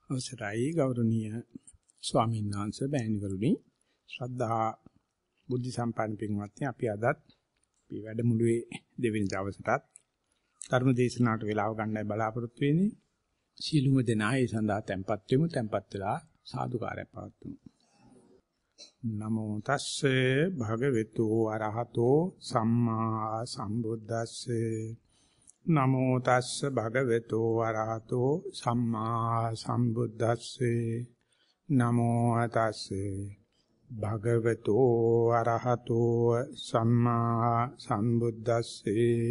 අවසරයි ගෞරවනීය ස්වාමීන් වහන්සේ බෑණිවරුනි ශ්‍රද්ධා බුද්ධ සම්පන්න පින්වත්නි අපි අදත් මේ වැඩමුළුවේ දෙවෙනි දවසටත් ධර්ම දේශනාවට වේලාව ගන්නයි බලාපොරොත්තු වෙන්නේ සීලුම දෙනා ඒ සඳහා tempත් වෙමු tempත් වෙලා සාදුකාරයක් පවත්වමු නමෝ තස්සේ භගවතු අරහතෝ සම්මා සම්බුද්දස්සේ නමෝ තස්ස භගවතු වරහතෝ සම්මා සම්බුද්දස්සේ නමෝ තස්සේ භගවතු වරහතෝ සම්මා සම්බුද්දස්සේ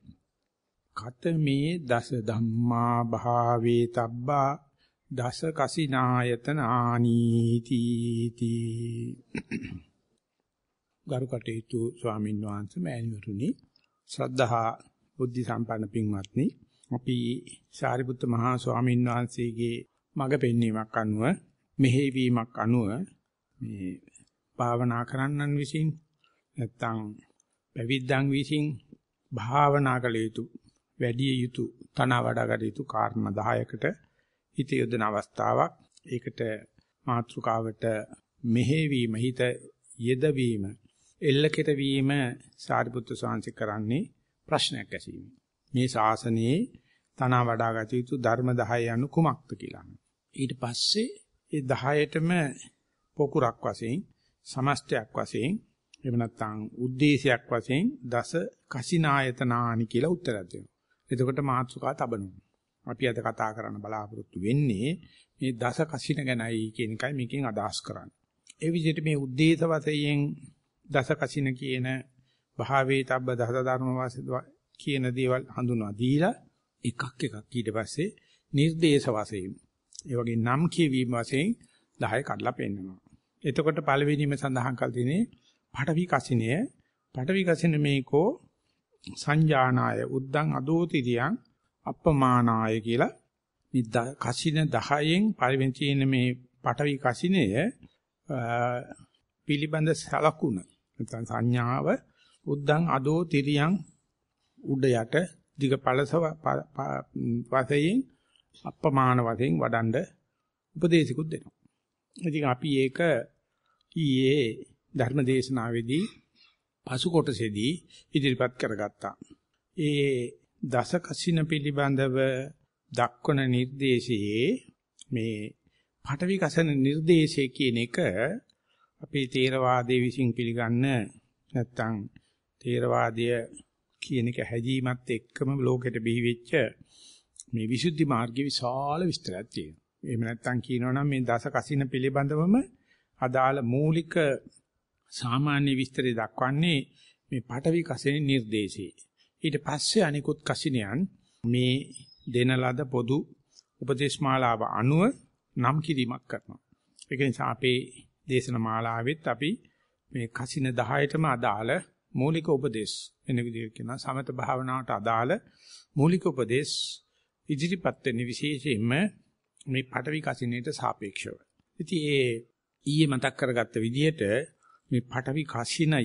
ඛතමේ දස ධම්මා භාවේ තබ්බා දස කසිනායතනානීති තී ගරුකටේතු ස්වාමීන් වහන්සේ මෑණිවරුනි ශ්‍රද්ධා බුද්ධ සම්පන්න පින්වත්නි අපි සාරිපුත්ත මහා ස්වාමීන් වහන්සේගේ මඟ පෙන්වීමක් අනුව මෙහෙයවීමක් අනුව මේ භාවනා කරන්නන් විසින් නැත්තම් පැවිද්දන් විසින් භාවනා කළ යුතු වැඩි යුතු තන වඩාගත යුතු කාරණා 10කට හිත යොදන අවස්ථාවක් ඒකට මාතෘකාවට මෙහෙයවීම හිත යෙදවීම එල්ලකට වීම සාරිපුත්ත ස්වාමීන් කරන්නේ ප්‍රශ්නයක් ඇසීම. මේ ශාසනයේ තන වඩාගත යුතු ධර්ම 10 යනු කුමක්ද කියලා. ඊට පස්සේ ඒ 10ටම පොකුරක් වශයෙන් සමස්තයක් වශයෙන් එහෙම නැත්නම් ಉದ್ದೇಶයක් වශයෙන් දස කසිනායතනානි කියලා උත්තරයක් දෙනවා. එතකොට මාතෘකා තබනවා. අපි අද කතා කරන්න බලාපොරොත්තු වෙන්නේ මේ දස කසින ගැනයි කියන එකයි මේකෙන් අදහස් කරන්නේ. ඒ විදිහට මේ ಉದ್ದೇಶ වශයෙන් දස කසින කියන භාවේ තබ්බ දස ධර්ම වාසය කියන දේවල් හඳුන්වා දීලා එකක් ඊට පස්සේ නිර්දේශ වශයෙන් ඒ වගේ නම් කියවීම වශයෙන් 10 කඩලා පෙන්නනවා. එතකොට පළවෙනිම සඳහන් කළ තියෙන්නේ පඨවි කසිනය. පඨවි කසින මේකෝ සංජානාය උද්දං අදෝතිරියං අප්පමානාය කියලා මේ කසින 10න් පළවෙනි තියෙන මේ පඨවි කසිනය පිළිබඳ සලකුණ නැත්නම් සංඥාව උද්දං අදෝ තිරියං උඩ යට දිග පළස වශයෙන් අප්‍රමාණ වශයෙන් වඩන්ඩ උපදේශිකුත් දෙනවා. ඉතින් අපි ඒක ඊයේ ධර්ම දේශනාවේදී පසු කොටසේදී ඉදිරිපත් කරගත්තා. ඒ දස කසින පිළිබඳව දක්වන නිර්දේශයේ මේ පඨවි කසන නිර්දේශය කියන එක අපේ ථේරවාදයේ විසින් පිළිගන්න නැත්තම් ථේරවාදය කියන එක හැදීමත් එක්කම ලෝකෙට බිහි වෙච්ච මේ විසුද්ධි මාර්ගයේ විශාල විස්තරයක් තියෙනවා. එහෙම නැත්තම් කියනවනම් මේ දස කසින පිළිබඳවම අදාළ මූලික සාමාන්‍ය විස්තරය දක්වන්නේ මේ පඨවි කසින නිර්දේශයේ. ඊට පස්සේ අනිකුත් කසිනයන් මේ දෙන ලද පොදු උපදේශමාලාව අනුව නම් කිරීමක් කරනවා. ඒක නිසා අපේ දේශන මාලාවෙත් අපි මේ කසින 10ටම අදාළ මූලික උපදේශ වෙන විදිහට කියනවා සමත භාවනාවට අදාළ මූලික උපදේශ ඉදිරිපත් වෙන විශේෂයෙන්ම මේ පඨවි කසිනේට සාපේක්ෂව. ඉතින් ඒ ඊයේ මතක් කරගත්ත විදිහට මේ පඨවි කසිනය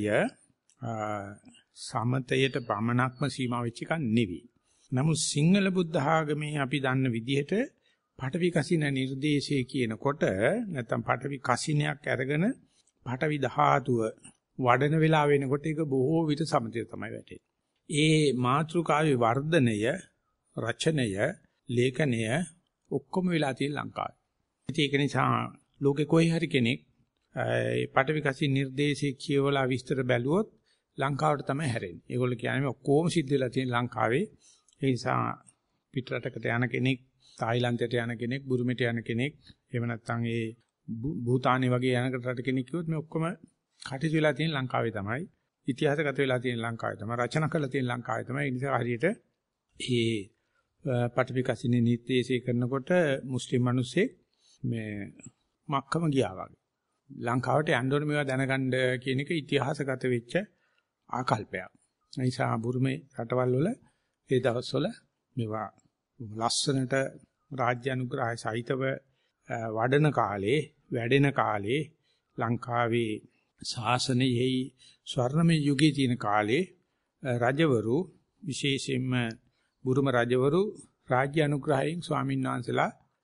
සමතයට පමණක්ම සීමා වෙච්ච එකක් නෙවෙයි. නමුත් සිංහල බුද්ධ ආගමේ අපි දන්න විදිහට පඨවි කසින නිර්දේශය කියනකොට නැත්නම් පඨවි කසිනයක් අරගෙන පඨවි ධාතුව වඩන වෙලාව වෙනකොට ඒක බොහෝ විට සමතය තමයි වැටෙන්නේ. ඒ මාතෘකාවේ වර්ධනය, රචනය, ලේඛනය ඔක්කොම වෙලා තියෙන ලංකාවේ. ඉතින් ඒක නිසා ලෝකේ කොයි හරි කෙනෙක් ඒ පඨවි කසින නිර්දේශය කියවලා විස්තර බැලුවොත් ලංකාවට තමයි හැරෙන්නේ. ඒගොල්ලෝ කියන්නේ ඔක්කොම සිද්ධ වෙලා තියෙන ලංකාවේ. ඒ නිසා පිටරටකට යන කෙනෙක්, තායිලන්තයට යන කෙනෙක්, බුරුමෙට යන කෙනෙක්, එහෙම නැත්නම් ඒ භූතානි වගේ යනකට රට කෙනෙක් කිව්වොත් මේ ඔක්කොම කටයුතු වෙලා තියෙන ලංකාවේ තමයි. ඉතිහාසගත වෙලා තියෙන ලංකාවේ තමයි. රචනා කරලා තියෙන ලංකාවේ තමයි. ඒ නිසා හරියට මේ පඨවි කසිනේ නිර්දේශය කරනකොට මුස්ලිම් මිනිස්සෙක් මේ මක්කම ගියා වගේ. ලංකාවට යන්න ඕනේ මේවා දැනගන්න කියන එක ඉතිහාසගත වෙච්ච ආකල්පයක්. ඒ නිසා බුරුමේ රටවල් වල ඒ දවස්වල මේවා ලස්සනට රාජ්‍ය අනුග්‍රහය සහිතව වඩන කාලේ වැඩෙන කාලේ ලංකාවේ ශාසනයෙහි ස්වර්ණමය යුගයේ තියෙන කාලේ රජවරු විශේෂයෙන්ම බුරුම රජවරු රාජ්‍ය අනුග්‍රහයෙන් ස්වාමීන් වහන්සේලා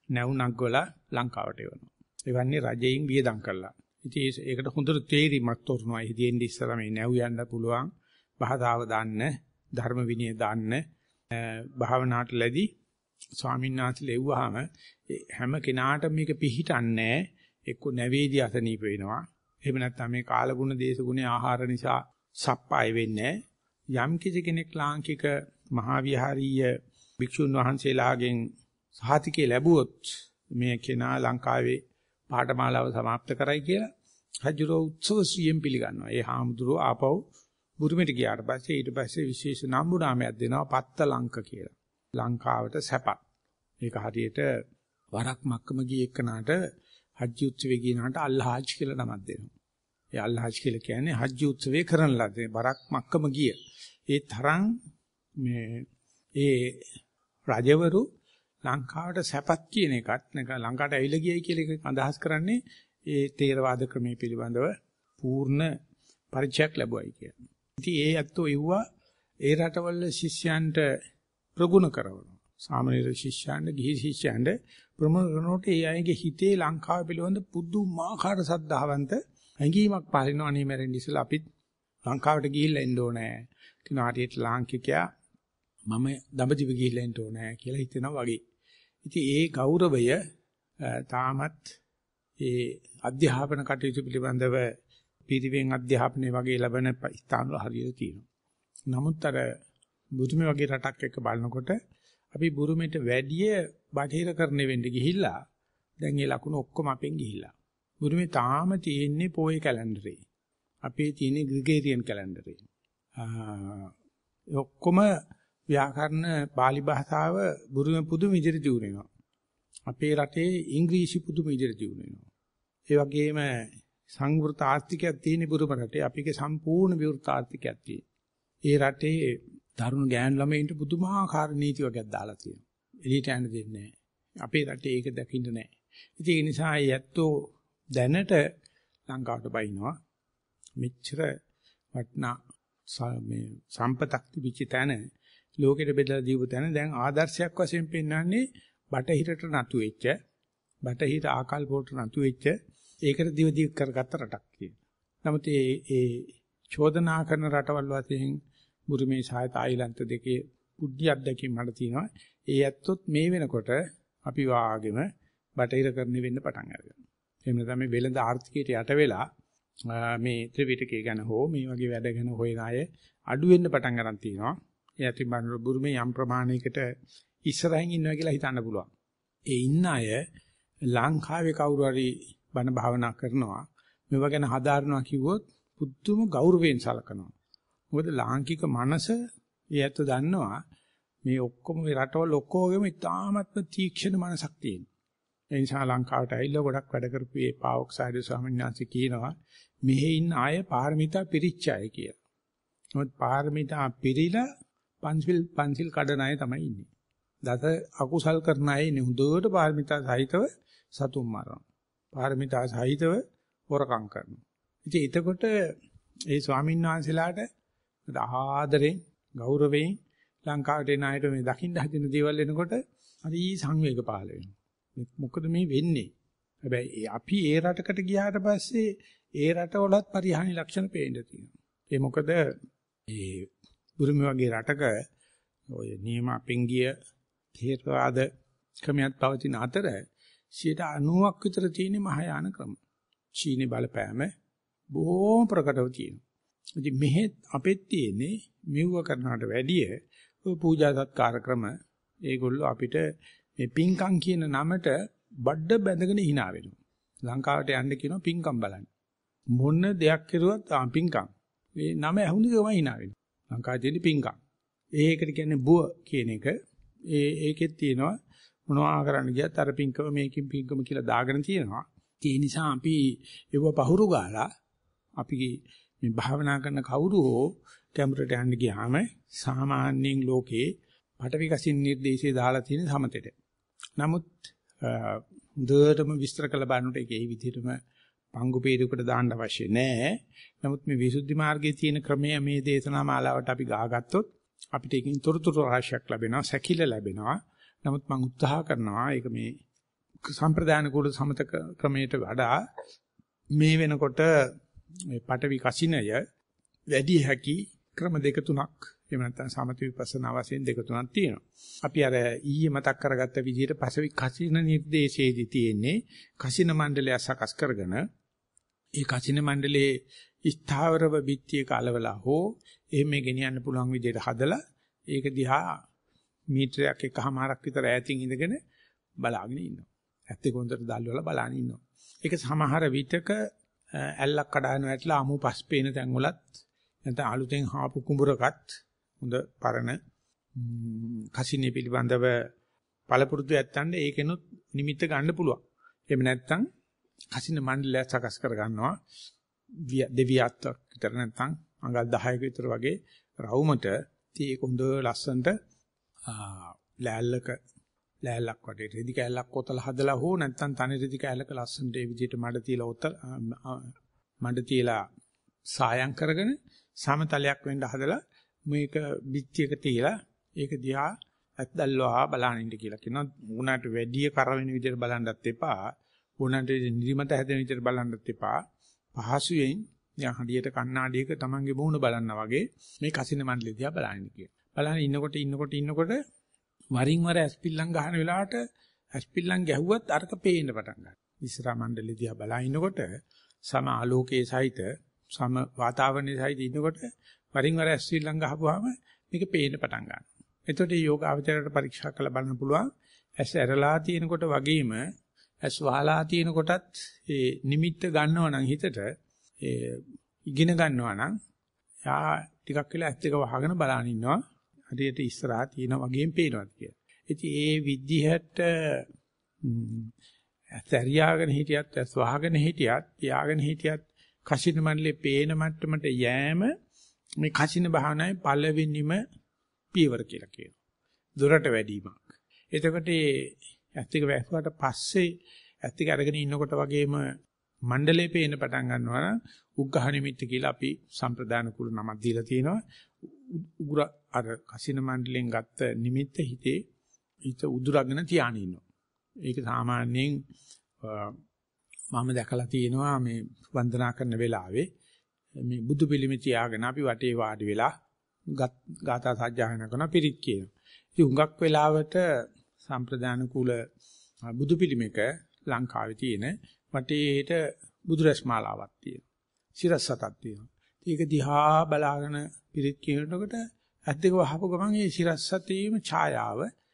නැවුණක් ගොලා ලංකාවට එවනවා. එවන්නේ රජයෙන් වියදම් කරලා. ඉතින් ඒකට හොඳට තේරිමක් තෝරනවා. ඉතින් ඉස්සර මේ නැව් යන්න පුළුවන් භාෂාව දාන්න, ධර්ම විනය දාන්න, භාවනාවට ලැබි ස්වාමීන් වහන්සේලා එව්වහම හැම කෙනාටම මේක පිළිහිටන්නේ එක්ක නැවේදී අසනීප වෙනවා. එහෙම නැත්නම් මේ කාලගුණ දේශගුණේ ආහාර නිසා සප්පාය වෙන්නේ. යම් කිසි කෙනෙක් ලාංකික මහා විහාරීය භික්ෂුන් වහන්සේලාගෙන් සහතිකේ ලැබුවොත් මේ කෙනා ලංකාවේ පාඨමාලාව સમાપ્ત කරයි කියලා රජුරෝ උත්සවසියෙන් පිළිගන්නවා. ඒ හාමුදුරුවෝ ආපහු බුරුමෙට ගියාට පස්සේ ඊට පස්සේ විශේෂ නම්බු නාමයක් දෙනවා පත්ත ලංක කියලා. ලංකාවට සැපක්. ඒක හරියට වරක් මක්කම ගිය එක්කනට හජ්ජි උත්සවේ ගියනකට අල්හාජ් කියලා නමක් දෙනවා. ඒ අල්හාජ් කියලා කියන්නේ හජ්ජි උත්සවේ කරන ලද්දේ වරක් මක්කම ගිය. ඒ තරම් මේ ඒ රජවරු ලංකාවට සැපක් කියන එකත් ලංකාවට ඇවිල්ලා ගියයි කියලා එක අදහස් කරන්නේ ඒ තේරවාද ක්‍රමයේ පිළිබඳව පූර්ණ පරිචයක් ලැබුවයි කියන්නේ. ඉතින් ඒ ඇත්තෝ එව්වා ඒ රටවල ශිෂ්‍යයන්ට ප්‍රගුණ කරනවා. සාමාන්‍ය ශිෂ්‍යයන්ට ගිහි ශිෂ්‍යයන්ට ප්‍රමුඛ කරනකොට ඒ අයගේ හිතේ ලංකාව පිළිබඳ පුදුමාකාර සද්ධාවන්ත හැඟීමක් පාලිනවා. අනේ මැරෙන්න ඉස්සලා අපිත් ලංකාවට ගිහිල්ලා එන්න ඕනේ. කියන හරියට ලාංකිකයා මම දඹදිව ගිහිල්ලා එන්න ඕනේ කියලා හිතෙනවා වගේ. ඉතින් ඒ ගෞරවය තාමත් ඒ අධ්‍යාපන කටයුතු පිළිබඳව පිරිවෙන් අධ්‍යාපනයේ වගේ ලැබෙන ස්ථානවල හරියට තියෙනවා. නමුත් අර බුරුමේ වගේ රටක් එක්ක බලනකොට අපි බුරුමෙට වැඩිය බටහිරකරණය වෙන්න ගිහිල්ලා දැන් මේ ලකුණු ඔක්කොම අපෙන් ගිහිල්ලා. බුරුමේ තාම තියෙන්නේ පොයේ කැලෙන්ඩරේ. අපේ තියෙන්නේ ග්‍රිගේරියන් කැලෙන්ඩරේ. ඔක්කොම ව්‍යාකරණ පාලි භාෂාව බුරුමේ පුදුම විදිහට දියුණු වෙනවා. අපේ රටේ ඉංග්‍රීසි පුදුම විදිහට දියුණු වෙනවා. ඒ වගේම සංවෘත ආර්ථිකයක් තියෙන බුරුම රටේ අපිගේ සම්පූර්ණ විවෘත ආර්ථිකයක් තියෙනවා. ඒ රටේ තරුණ ගෑනු ළමයින්ට පුදුමාකාර නීති වර්ගයක් දාලා තියෙනවා. එළියට යන්න දෙන්නේ නැහැ. අපේ රටේ ඒක දකින්න නැහැ. ඉතින් ඒ නිසා යැත්තෝ දැනට ලංකාවට බයිනවා. මෙච්චර වටනා මේ සම්පතක් තිබිච්ච තැන ලෝකෙට බෙදලා දීපු තැන දැන් ආදර්ශයක් වශයෙන් පෙන්වන්නේ බටහිරට නතු වෙච්ච බටහිර ආකල්පවලට නතු වෙච්ච ඒකට දිවදී කරගත්ත රටක් කියලා. නමුත් ඒ චෝදනා කරන රටවල් වශයෙන් බුරුමේ සහ තායිලන්ත දෙකේ පුඩ්ඩි අත්දැකීම් මට තියෙනවා. ඒ ඇත්තොත් මේ වෙනකොට අපි වාගෙම බටහිර කරන්න වෙන්න පටන් අරගන්නවා. එහෙම නැත්නම් මේ වෙළඳ ආර්ථිකයට යට වෙලා මේ ත්‍රිපිටකය ගැන හෝ මේ වගේ වැඩ ගැන හොයන අය අඩු වෙන්න පටන් ගන්න තියෙනවා. ඒ අතින් බලන බුරුමේ යම් ප්‍රමාණයකට ඉස්සරහින් ඉන්නවා කියලා හිතන්න පුළුවන්. ඒ ඉන්න අය ලංකාවේ කවුරු හරි බණ භාවනා කරනවා මේවා ගැන හදාරනවා කිව්වොත් පුදුම ගෞරවයෙන් සලකනවා. මොකද ලාංකික මනස ඊයත් දන්නවා මේ ඔක්කොම මේ රටවල ඔක්කොගෙම ඉතාමත්ම තීක්ෂණ මනසක් තියෙනවා. ඒ නිසා ලංකාවට ඇවිල්ලා ගොඩක් වැඩ කරපු මේ පාවොක්සයිඩ් ස්වාමීන් වහන්සේ කියනවා මෙහි ඉන්න අය පාරමිතා පිරිච්චය කියලා. මොකද පාරමිතා පිරීලා පන්සිල් කඩන අය තමයි ඉන්නේ. දස අකුසල් කරන අය ඉන්නේ හොඳට පාරමිතා සහිතව සතුම් මරනවා. පාරමිතා සහිතව හොරකම් කරනවා. ඉතින් එතකොට ඒ ස්වාමීන් වහන්සේලාට ආදරෙන් ගෞරවයෙන් ලංකාවට එන අයට මේ දකින්න හදන දේවල් එනකොට හරි සංවේග පහළ වෙනවා. මොකද මේ වෙන්නේ? හැබැයි අපි ඒ රටකට ගියාට පස්සේ ඒ රටවලත් පරිහානි ලක්ෂණ පේන්න තියෙනවා. ඒ මොකද ඒ බුරුම වගේ රටක ඔය නියම අපෙන් ගිය තේරවාද ක්‍රමයක් පවතින අතර 90ක් විතර තියෙන මහායාන ක්‍රම. චීනේ බලපෑම බොහොම ප්‍රකටව තියෙනවා. ඉතින් මෙහෙ අපෙත් තියෙන්නේ මෙව්ව කරනවට වැඩිය ඔය පූජා සත්කාර ක්‍රම ඒගොල්ලෝ අපිට මේ පින්කම් කියන නමට බඩ බැඳගෙන hina වෙනවා. ලංකාවට යන්න කියනවා පින්කම් බලන්න. මොන දෙයක් කරුවත් පින්කම්. මේ නම ඇහුණු ගමන් hina වෙනවා. ලංකාවේ තියෙන පින්කම්. ඒකට කියන්නේ බුව කියන එක. ඒකෙත් තියෙනවා මොනවා කරන්න ගියත් අර පින්කම මේකින් පින්කම කියලා දාගෙන තියෙනවා. ඒ නිසා අපි ඒව පහුරු ගාලා අපි මේ භාවනා කරන කවුරු හෝ කැමරට යන්න ගියාම සාමාන්‍යයෙන් ලෝකේ පටවිකසින් නිර්දේශය දාලා තියෙන සමතෙට. නමුත් හොඳටම විස්තර කළ බලනකොට ඒක ඒ විදිහටම පංගු peerයකට දාන්න අවශ්‍ය නැහැ. නමුත් මේ විසුද්ධි මාර්ගයේ තියෙන ක්‍රමය මේ දේශනා මාලාවට අපි ගහගත්තොත් අපිට ඒකෙන් තොරතුරු රාශියක් ලැබෙනවා, සැකිල්ල ලැබෙනවා. නමුත් මම උත්සාහ කරනවා ඒක මේ සම්ප්‍රදාන කුල සමත ක්‍රමයට වඩා මේ වෙනකොට මේ පටවි කසිනය වැඩි හැකි ක්‍රම දෙක තුනක් එහෙම නැත්නම් සමත විපස්සනා වශයෙන් දෙක තුනක් තියෙනවා. අපි අර ඊයේ මතක් කරගත්ත විදිහට පසවි කසින නිර්දේශයේදී තියෙන්නේ කසින මණ්ඩලය සකස් කරගෙන ඒ කසින මණ්ඩලයේ ස්ථාවරව බිත්තියක අලවලා හෝ එහෙම ගෙනියන්න පුළුවන් විදිහට හදලා ඒක දිහා මීටරයක් එකමාරක් විතර ඈතින් ඉඳගෙන බලාගෙන ඉන්නවා. ඇත්තේ කොන්දට දැල්වලා බලාගෙන ඉන්නවා. ඒක සමහර විටක ඇල්ලක් කඩාගෙන වැටලා අමු පස් පේන තැන් වලත් නැත්නම් අලුතෙන් හාපු කුඹරකත් හොඳ පරණ කසිනේ පිළිබඳව පළපුරුදු යැත්තන්ට ඒකෙනුත් නිමිත්ත ගන්න පුළුවන්. එහෙම නැත්නම් කසින මණ්ඩලය සකස් කර ගන්නවා. දෙවියත් විතර නැත්නම් අඟල් 10ක විතර වගේ රවුමට ඒක හොඳ ලස්සනට ලෑල්ලක් වටේ රෙදි කෑල්ලක් කොතලා හදලා හෝ නැත්නම් තනි රෙදි කෑල්ලක ලස්සනට ඒ විදිහට මඩ තියලා සායම් කරගෙන සමතලයක් වෙන්න හදලා මේක පිටියක තියලා ඒක දිහා ඇත්දල්වා බලන්න ඉන්න කියලා කියනවා. උණට වැඩි කර වෙන විදිහට බලන්නත් එපා. උණට නිදිමත හැදෙන විදිහට බලන්නත් එපා. පහසුවෙන් යා හදියට කණ්ණාඩියක තමන්ගේ මූණ බලනවා වගේ මේ කසින මණ්ඩලය දිහා බලන්න කියලා. බලන්න ඉන්නකොට වරින් වර ඇස්පිල්ලම් ගහන වෙලාවට ඇස්පිල්ලම් ගැහුවත් අරක පේන්න පටන් ගන්නවා. ඉස්සරහා මණ්ඩලය දිහා බලනකොට සම ආලෝකයේ සහිත සම වාතාවරණයේ සහිත ඉන්නකොට වරින් වර ඇස්පිල්ලම් ගහපුවාම මේක පේන්න පටන් ගන්නවා. එතකොට මේ යෝගාවචරයට පරීක්ෂා කරලා බලන්න පුළුවන් ඇස් ඇරලා තියෙනකොට වගේම ඇස් වහලා තියෙනකොටත් ඒ නිමිත්ත ගන්නවා නම් හිතට ඒ ඉගෙන ගන්නවා නම් යා ටිකක් වෙලා ඇස් දෙක වහගෙන බලන ඉන්නවා. හරියට ඉස්සරහා තියෙන වගේම පේනවා කියලා. ඉතින් ඒ විදිහට ඇතරියාගෙන හිටියත් ඇස් වහගෙන හිටියත් පියාගෙන හිටියත් කසින මණ්ඩලේ පේන මට්ටමට යෑම මේ කසින භාවනාවේ පළවෙනිම පියවර කියලා කියනවා. දොරට වැඩිමක්. එතකොට ඇස් දෙක වැස්සුවාට පස්සේ ඇස් දෙක අරගෙන ඉන්නකොට වගේම මණ්ඩලේ පේන පටන් ගන්නවා නම් උග්ඝහ නිමිත්ත කියලා අපි සම්ප්‍රදාන කුල නමක් දීලා තියෙනවා. උග්‍ර අර කසින මණ්ඩලෙන් ගත්ත නිමිත්ත හිත උදුරගෙන තියාගෙන ඉන්නවා. ඒක සාමාන්‍යයෙන් මම දැකලා තියෙනවා මේ වන්දනා කරන වෙලාවේ මේ බුදු පිළිම තියාගෙන අපි වටේ වාඩි වෙලා ගාථා සජ්ජායනා කරන පිරිත් කියනවා. ඉතින් හුඟක් වෙලාවට සම්ප්‍රදාන කුල බුදු පිළිමයක ලංකාවේ තියෙන වටේට බුදු රැස්මාලාවක් තියෙනවා. සිරස්සතක් තියෙනවා. ඒක දිහා බලාගෙන පිරිත් කියනකොට ඇත්තක වහපු ගමන් ඒ සිරස්සතේම ඡායාව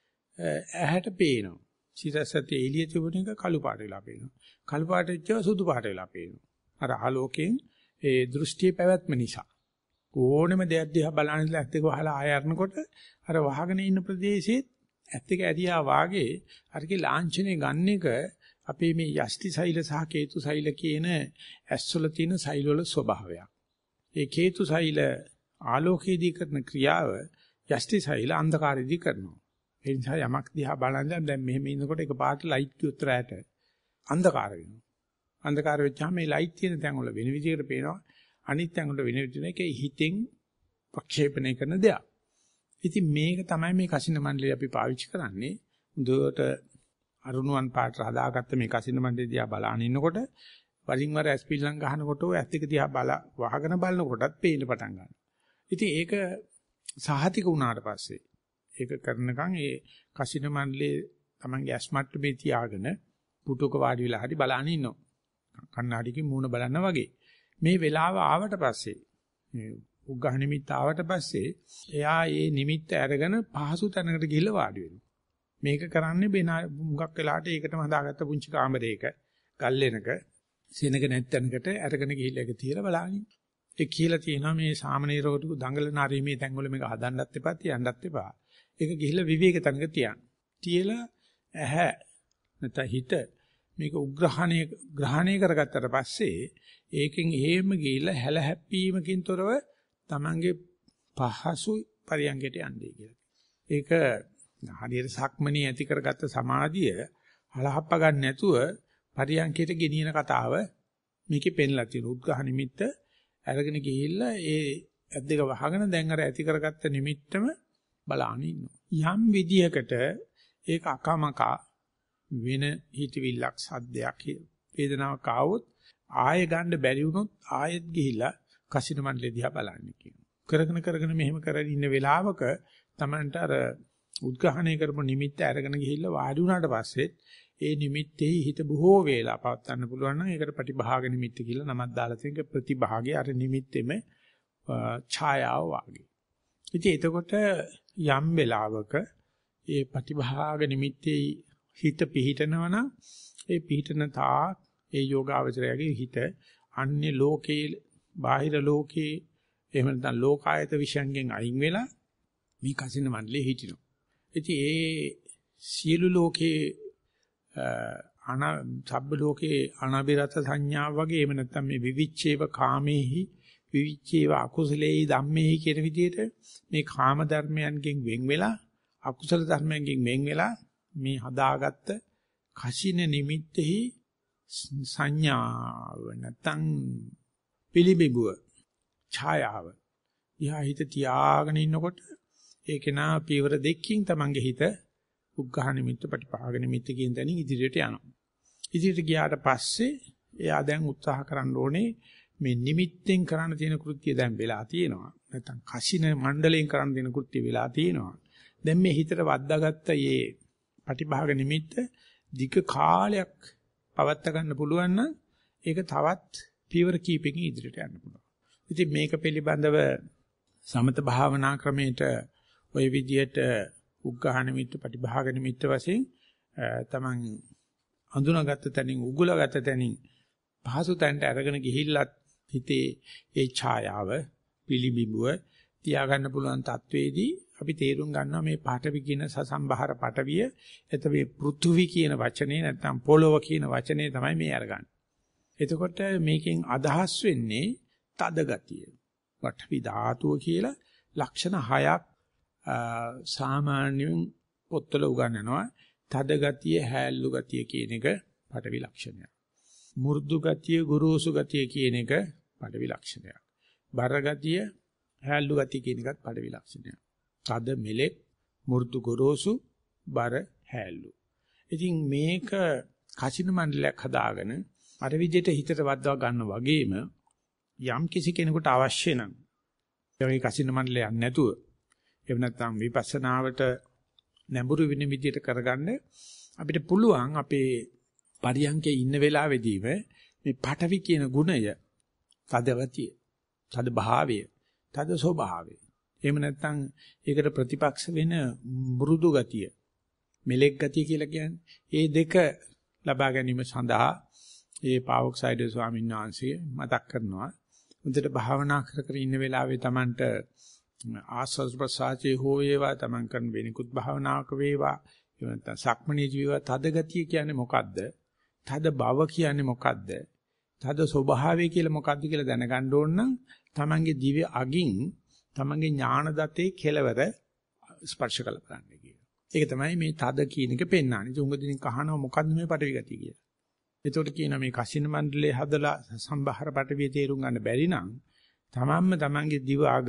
ඇහැට පේනවා. සිරස්සතේ එළිය තිබුණ එක කළු පාට වෙලා පේනවා. කළු පාට වෙච්චව සුදු පාට වෙලා පේනවා. අර ආලෝකයෙන් ඒ දෘෂ්ටියේ පැවැත්ම නිසා ඕනෙම දෙයක් දිහා බලන ඉඳලා ඇත්තක වහලා ආය අරනකොට අර වහගෙන ඉන්න ප්‍රදේශයේ ඇත්තක ඇරියා වාගේ අරකේ ලාංඡනේ ගන්න එක අපේ මේ යෂ්ටි සෛල සහ කේතු සෛල කියන ඇස්වල තියෙන සෛල වල ස්වභාවයක්. ඒ කේතු සෛල ආලෝකයේදී කරන ක්‍රියාව යෂ්ටි සෛල අන්ධකාරයේදී කරනවා. ඒ නිසා යමක් දිහා බලන දැන් මෙහෙම ඉන්නකොට එක පාට ලයිට් කිව්වොත් රැට අන්ධකාර වෙනවා. අන්ධකාර වෙච්චාම මේ ලයිට් තියෙන තැන් වල වෙන විදිහකට පේනවා. අනිත් තැන් වල වෙන විදිහට ඒක හිතෙන් ප්‍රක්ෂේපණය කරන දෙයක්. ඉතින් මේක තමයි මේ කසින මණ්ඩලය අපි පාවිච්චි කරන්නේ. හොඳට අරුණුවන් පාට හදාගත්ත මේ කසින මණ්ඩලය දිහා බලන ඉන්නකොට වරින් වර ඇස්පිල්ලම් ගහනකොට ඔය ඇස් දෙක දිහා වහගෙන බලනකොටත් පේන්න පටන් ගන්නවා. ඉතින් ඒක සහතික වුණාට පස්සේ ඒක කරනකන් ඒ කසින මණ්ඩලයේ Tamange ඇස් මට්ටමේ තියාගෙන පුටුක වාඩි වෙලා හරි බලන ඉන්නවා. කණ්ණාඩියකින් මූණ බලනවා වගේ. මේ වෙලාව ආවට පස්සේ මේ උග්ඝහ නිමිත්ත ආවට පස්සේ එයා ඒ නිමිත්ත අරගෙන පහසු තැනකට ගිහිල්ලා වාඩි වෙනවා. මේක කරන්නේ මුගක් වෙලාට ඒකටම හදාගත්ත පුංචි කාමරයක ගල්ලෙනක සෙනග නැත්තනකට අරගෙන ගිහිල්ලා ඒක තියලා බලන්නේ. ඒ කියලා තියෙනවා මේ සාමනීරවට දඟලන ආරීමේ තැන්වල මේක හදන්නත් එපා තියන්නත් එපා. ඒක ගිහිල්ලා විවේක තැනක තියන්න. තියලා ඇහැ නැත්නම් හිත මේක ග්‍රහණය කරගත්තට පස්සේ ඒකෙන් එහෙම ගිහිල්ලා හැල හැප්පීමකින් තොරව Tamange පහසු පරියන්කට යන්නේ කියලා. ඒක හරියට සක්මණේ ඇති කරගත්ත සමාධිය හලහප්ප ගන්න නැතුව පරියන්කයට ගෙනියන කතාව මේකේ පෙන්ලා තියෙනවා. උද්ඝහ නිමිත්ත අරගෙන ගිහිල්ලා ඒ ඇද්දක වහගෙන දැන් අර ඇති කරගත්ත නිමිත්තම බලාගෙන ඉන්නවා. යම් විදියකට ඒක අකමකා වෙන හිතවිල්ලක් සද්දයක් වේදනාවක් ආවොත් ආයෙ ගන්න බැරි වුණොත් ආයෙත් ගිහිලා කසින මණ්ඩලෙ දිහා බලන්න කියනවා. කරගෙන මෙහෙම කරගෙන ඉන්න වෙලාවක Tamanට අර උද්ඝාණය කරපු නිමිත්ත අරගෙන ගිහිල්ලා වාඩි වුණාට පස්සේ ඒ නිමිත්තේ හිත බොහෝ වේලා පවත්වන්න පුළුවන් නම් ඒකට ප්‍රතිභාග නිමිත්ත කියලා නමක් දාලා තියෙන ප්‍රතිභාගය අර නිමිත්තෙම ඡායාව වාගේ. ඉතින් එතකොට යම් වෙලාවක ඒ ප්‍රතිභාග නිමිත්තේ හිත පිහිටනවා නම් ඒ පිහිටන තාක් ඒ යෝගාවචරයගේ හිත අන්‍ය ලෝකේ බාහිර ලෝකේ එහෙම නැත්නම් ලෝකායත විශ්යන්ගෙන් අයින් වෙලා මේ කසින මණ්ඩලේ හිටිනවා. ඉතින් ඒ සියලු ලෝකේ සබ්බ ලෝකේ අනබිරත සංඥා වගේ එහෙම නැත්නම් මේ විවිච්ඡේව කාමේහි විවිච්ඡේව අකුසලේහි ධම්මේහි කියන විදිහට මේ කාම ධර්මයන්ගෙන් වෙන් වෙලා අකුසල ධර්මයන්ගෙන් වෙන් වෙලා මේ හදාගත්ත කසින නිමිත්තෙහි සංඥාව නැත්නම් පිළිබිඹුව ඡායාව දිහා හිත තියාගෙන ඉන්නකොට ඒක නා පියවර දෙකකින් තමන්ගේ හිත උග්ඝහ නිමිත්ත ප්‍රතිපාග නිමිත්ත කියන තැනින් ඉදිරියට යනවා. ඉදිරියට ගියාට පස්සේ එයා දැන් උත්සාහ කරන්න ඕනේ මේ නිමිත්තෙන් කරන්න තියෙන කෘත්‍ය දැන් වෙලා තියෙනවා. නැත්නම් කසින මණ්ඩලයෙන් කරන්න තියෙන කෘත්‍ය වෙලා තියෙනවා. දැන් මේ හිතට වද්දාගත්ත මේ ප්‍රතිපාග නිමිත්ත දිග කාලයක් පවත්වා ගන්න පුළුවන් නම් ඒක තවත් පියවර කීපකින් ඉදිරියට යන්න පුළුවන්. ඉතින් මේක පිළිබඳව සමත භාවනා ක්‍රමයට ওই විදියට උග්ඝහ නිමිත්ත ප්‍රතිභාග නිමිත්ත වශයෙන් තමන් අඳුනාගත්ත තැනින් උගුලගත්ත තැනින් පහසු තැනට අරගෙන ගිහිල්ලත් හිතේ ඒ ඡායාව පිළිබිඹුව තියාගන්න පුළුවන් තත්වයේදී අපි තේරුම් ගන්නවා මේ පාඨවි කියන සසම්බහර පාඨවිය එතකොට මේ පෘථුවි කියන වචනේ නැත්නම් පොළොව කියන වචනේ තමයි මේ අරගන්නේ. එතකොට මේකෙන් අදහස් වෙන්නේ තද ගතිය. පාඨවි ධාතුව කියලා ලක්ෂණ 6ක් සාමාන්‍යයෙන් පොත්වල උගන්වනවා. තද ගතිය, හැල්ලු ගතිය කියන එක පාඨවි ලක්ෂණයක්. මෘදු ගතිය, ගුරුසු ගතිය කියන එක පාඨවි ලක්ෂණයක්. බර ගතිය, හැල්ලු ගතිය කියන එකත් පාඨවි ලක්ෂණයක්. තද මෙලෙක්, මෘදු ගුරුසු, බර හැල්ලු. ඉතින් මේක කසින මණ්ඩලයක් හදාගෙන අර විදිහට හිතට වද්දවා ගන්න වගේම යම් කිසි කෙනෙකුට අවශ්‍ය නම් ඒ කසින මණ්ඩලයක් නැතුව එහෙම නැත්නම් විපස්සනාවට නැඹුරු වෙන විදිහට කරගන්න අපිට පුළුවන් අපේ පරියන්කේ ඉන්න වෙලාවෙදීම මේ පඨවි කියන ගුණය තදවතිය, තද භාවය, තද ස්වභාවය. එහෙම නැත්නම් ඒකට ප්‍රතිපක්ෂ වෙන මෘදු ගතිය, මෙලෙක් ගතිය කියලා කියන්නේ. ඒ දෙක ලබා ගැනීම සඳහා ඒ පාවොක්සයිඩ් ස්වාමීන් වහන්සේ මතක් කරනවා. උන්ට භාවනා කර ඉන්න වෙලාවේ Tamanට ආස්වාද ප්‍රසආචේ හෝ වේවා තමන් කරන වෙනිකුත් භාවනාවක වේවා එහෙම නැත්නම් සක්මණේ ජීව තද ගතිය කියන්නේ මොකද්ද? තද බව කියන්නේ මොකද්ද? තද ස්වභාවය කියලා මොකද්ද කියලා දැනගන්න ඕන නම් තමන්ගේ දිව්‍ය අගින් තමන්ගේ ඥාන දතේ කෙලවර ස්පර්ශ කළ බලන්න කියනවා. ඒක තමයි මේ තද කියන එක පෙන්වන්නේ. ඒ උඟ දිනින් කහනවා මොකද්ද මේ පටවි ගතිය කියලා. ඒතකොට කියනවා මේ කසින මණ්ඩලයේ හදලා සම්බහර පටවිය තේරුම් ගන්න බැරි නම් තමන්ම තමන්ගේ දිව්‍ය අග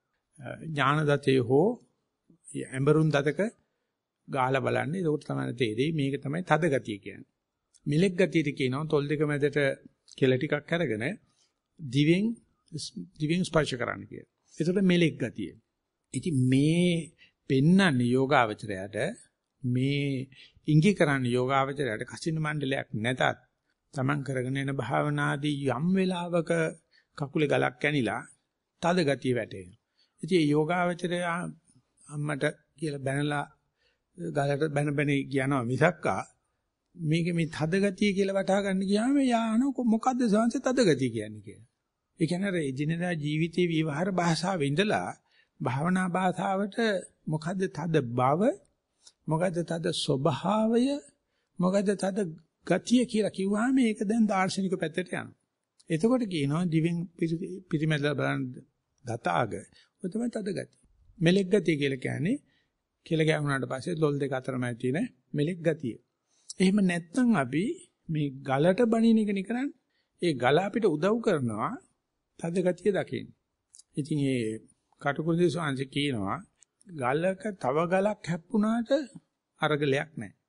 ඥාන දතේ හෝ ඇඹරුන් දතක ගාලා බලන්නේ. ඒකට තමයි තේරෙයි මේක තමයි තද ගතිය කියන්නේ. මිලෙක් ගතියට කියනවා තොල් දෙක මැදට කෙල ටිකක් අරගෙන දිවෙන් ස්පර්ශ කරන්න කියලා. ඒකට මිලෙක් ගතිය. ඉතින් මේ පෙන්නන්නේ යෝගාවචරයට මේ ඉඟි කරන්නේ යෝගාවචරයට කසින මණ්ඩලයක් නැතත් Taman කරගෙන යන භාවනාදී යම් වෙලාවක කකුලේ ගලක් කැනිලා තද ගතිය වැටෙනවා. ඉතින් මේ යෝගාවචරය අම්මට කියලා බැනලා ගලට බැන කියනවා මිසක්කා මේක මේ තද ගතිය කියලා වටහා ගන්න ගියාම යාන මොකද්ද සංස තද ගතිය කියන්නේ කියලා. ඒ කියන්නේ අර එදිනෙදා ජීවිතේ විවහාර භාෂාවෙ ඉඳලා භාවනා භාෂාවට මොකද්ද තද බව, මොකද්ද තද ස්වභාවය, මොකද්ද තද ගතිය කියලා කිව්වහම ඒක දැන් දාර්ශනික පැත්තට යනවා. එතකොට කියනවා දිවෙන් පිරිමැදලා බලන දතාග ඔය තමයි තද ගතිය. මෙලෙක් ගතිය කියලා කියන්නේ කියලා ගෑවුනාට පස්සේ ලොල් දෙක අතරමයි තියෙන මෙලෙක් ගතිය. එහෙම නැත්නම් අපි මේ ගලට බණින එක නිකරන්නේ. ඒ ගල අපිට උදව් කරනවා තද ගතිය දකින්න. ඉතින් ඒ කටුකුරුදේ සෝංශ කියනවා ගලක තව ගලක් හැප්පුණාට අරගලයක් නැහැ.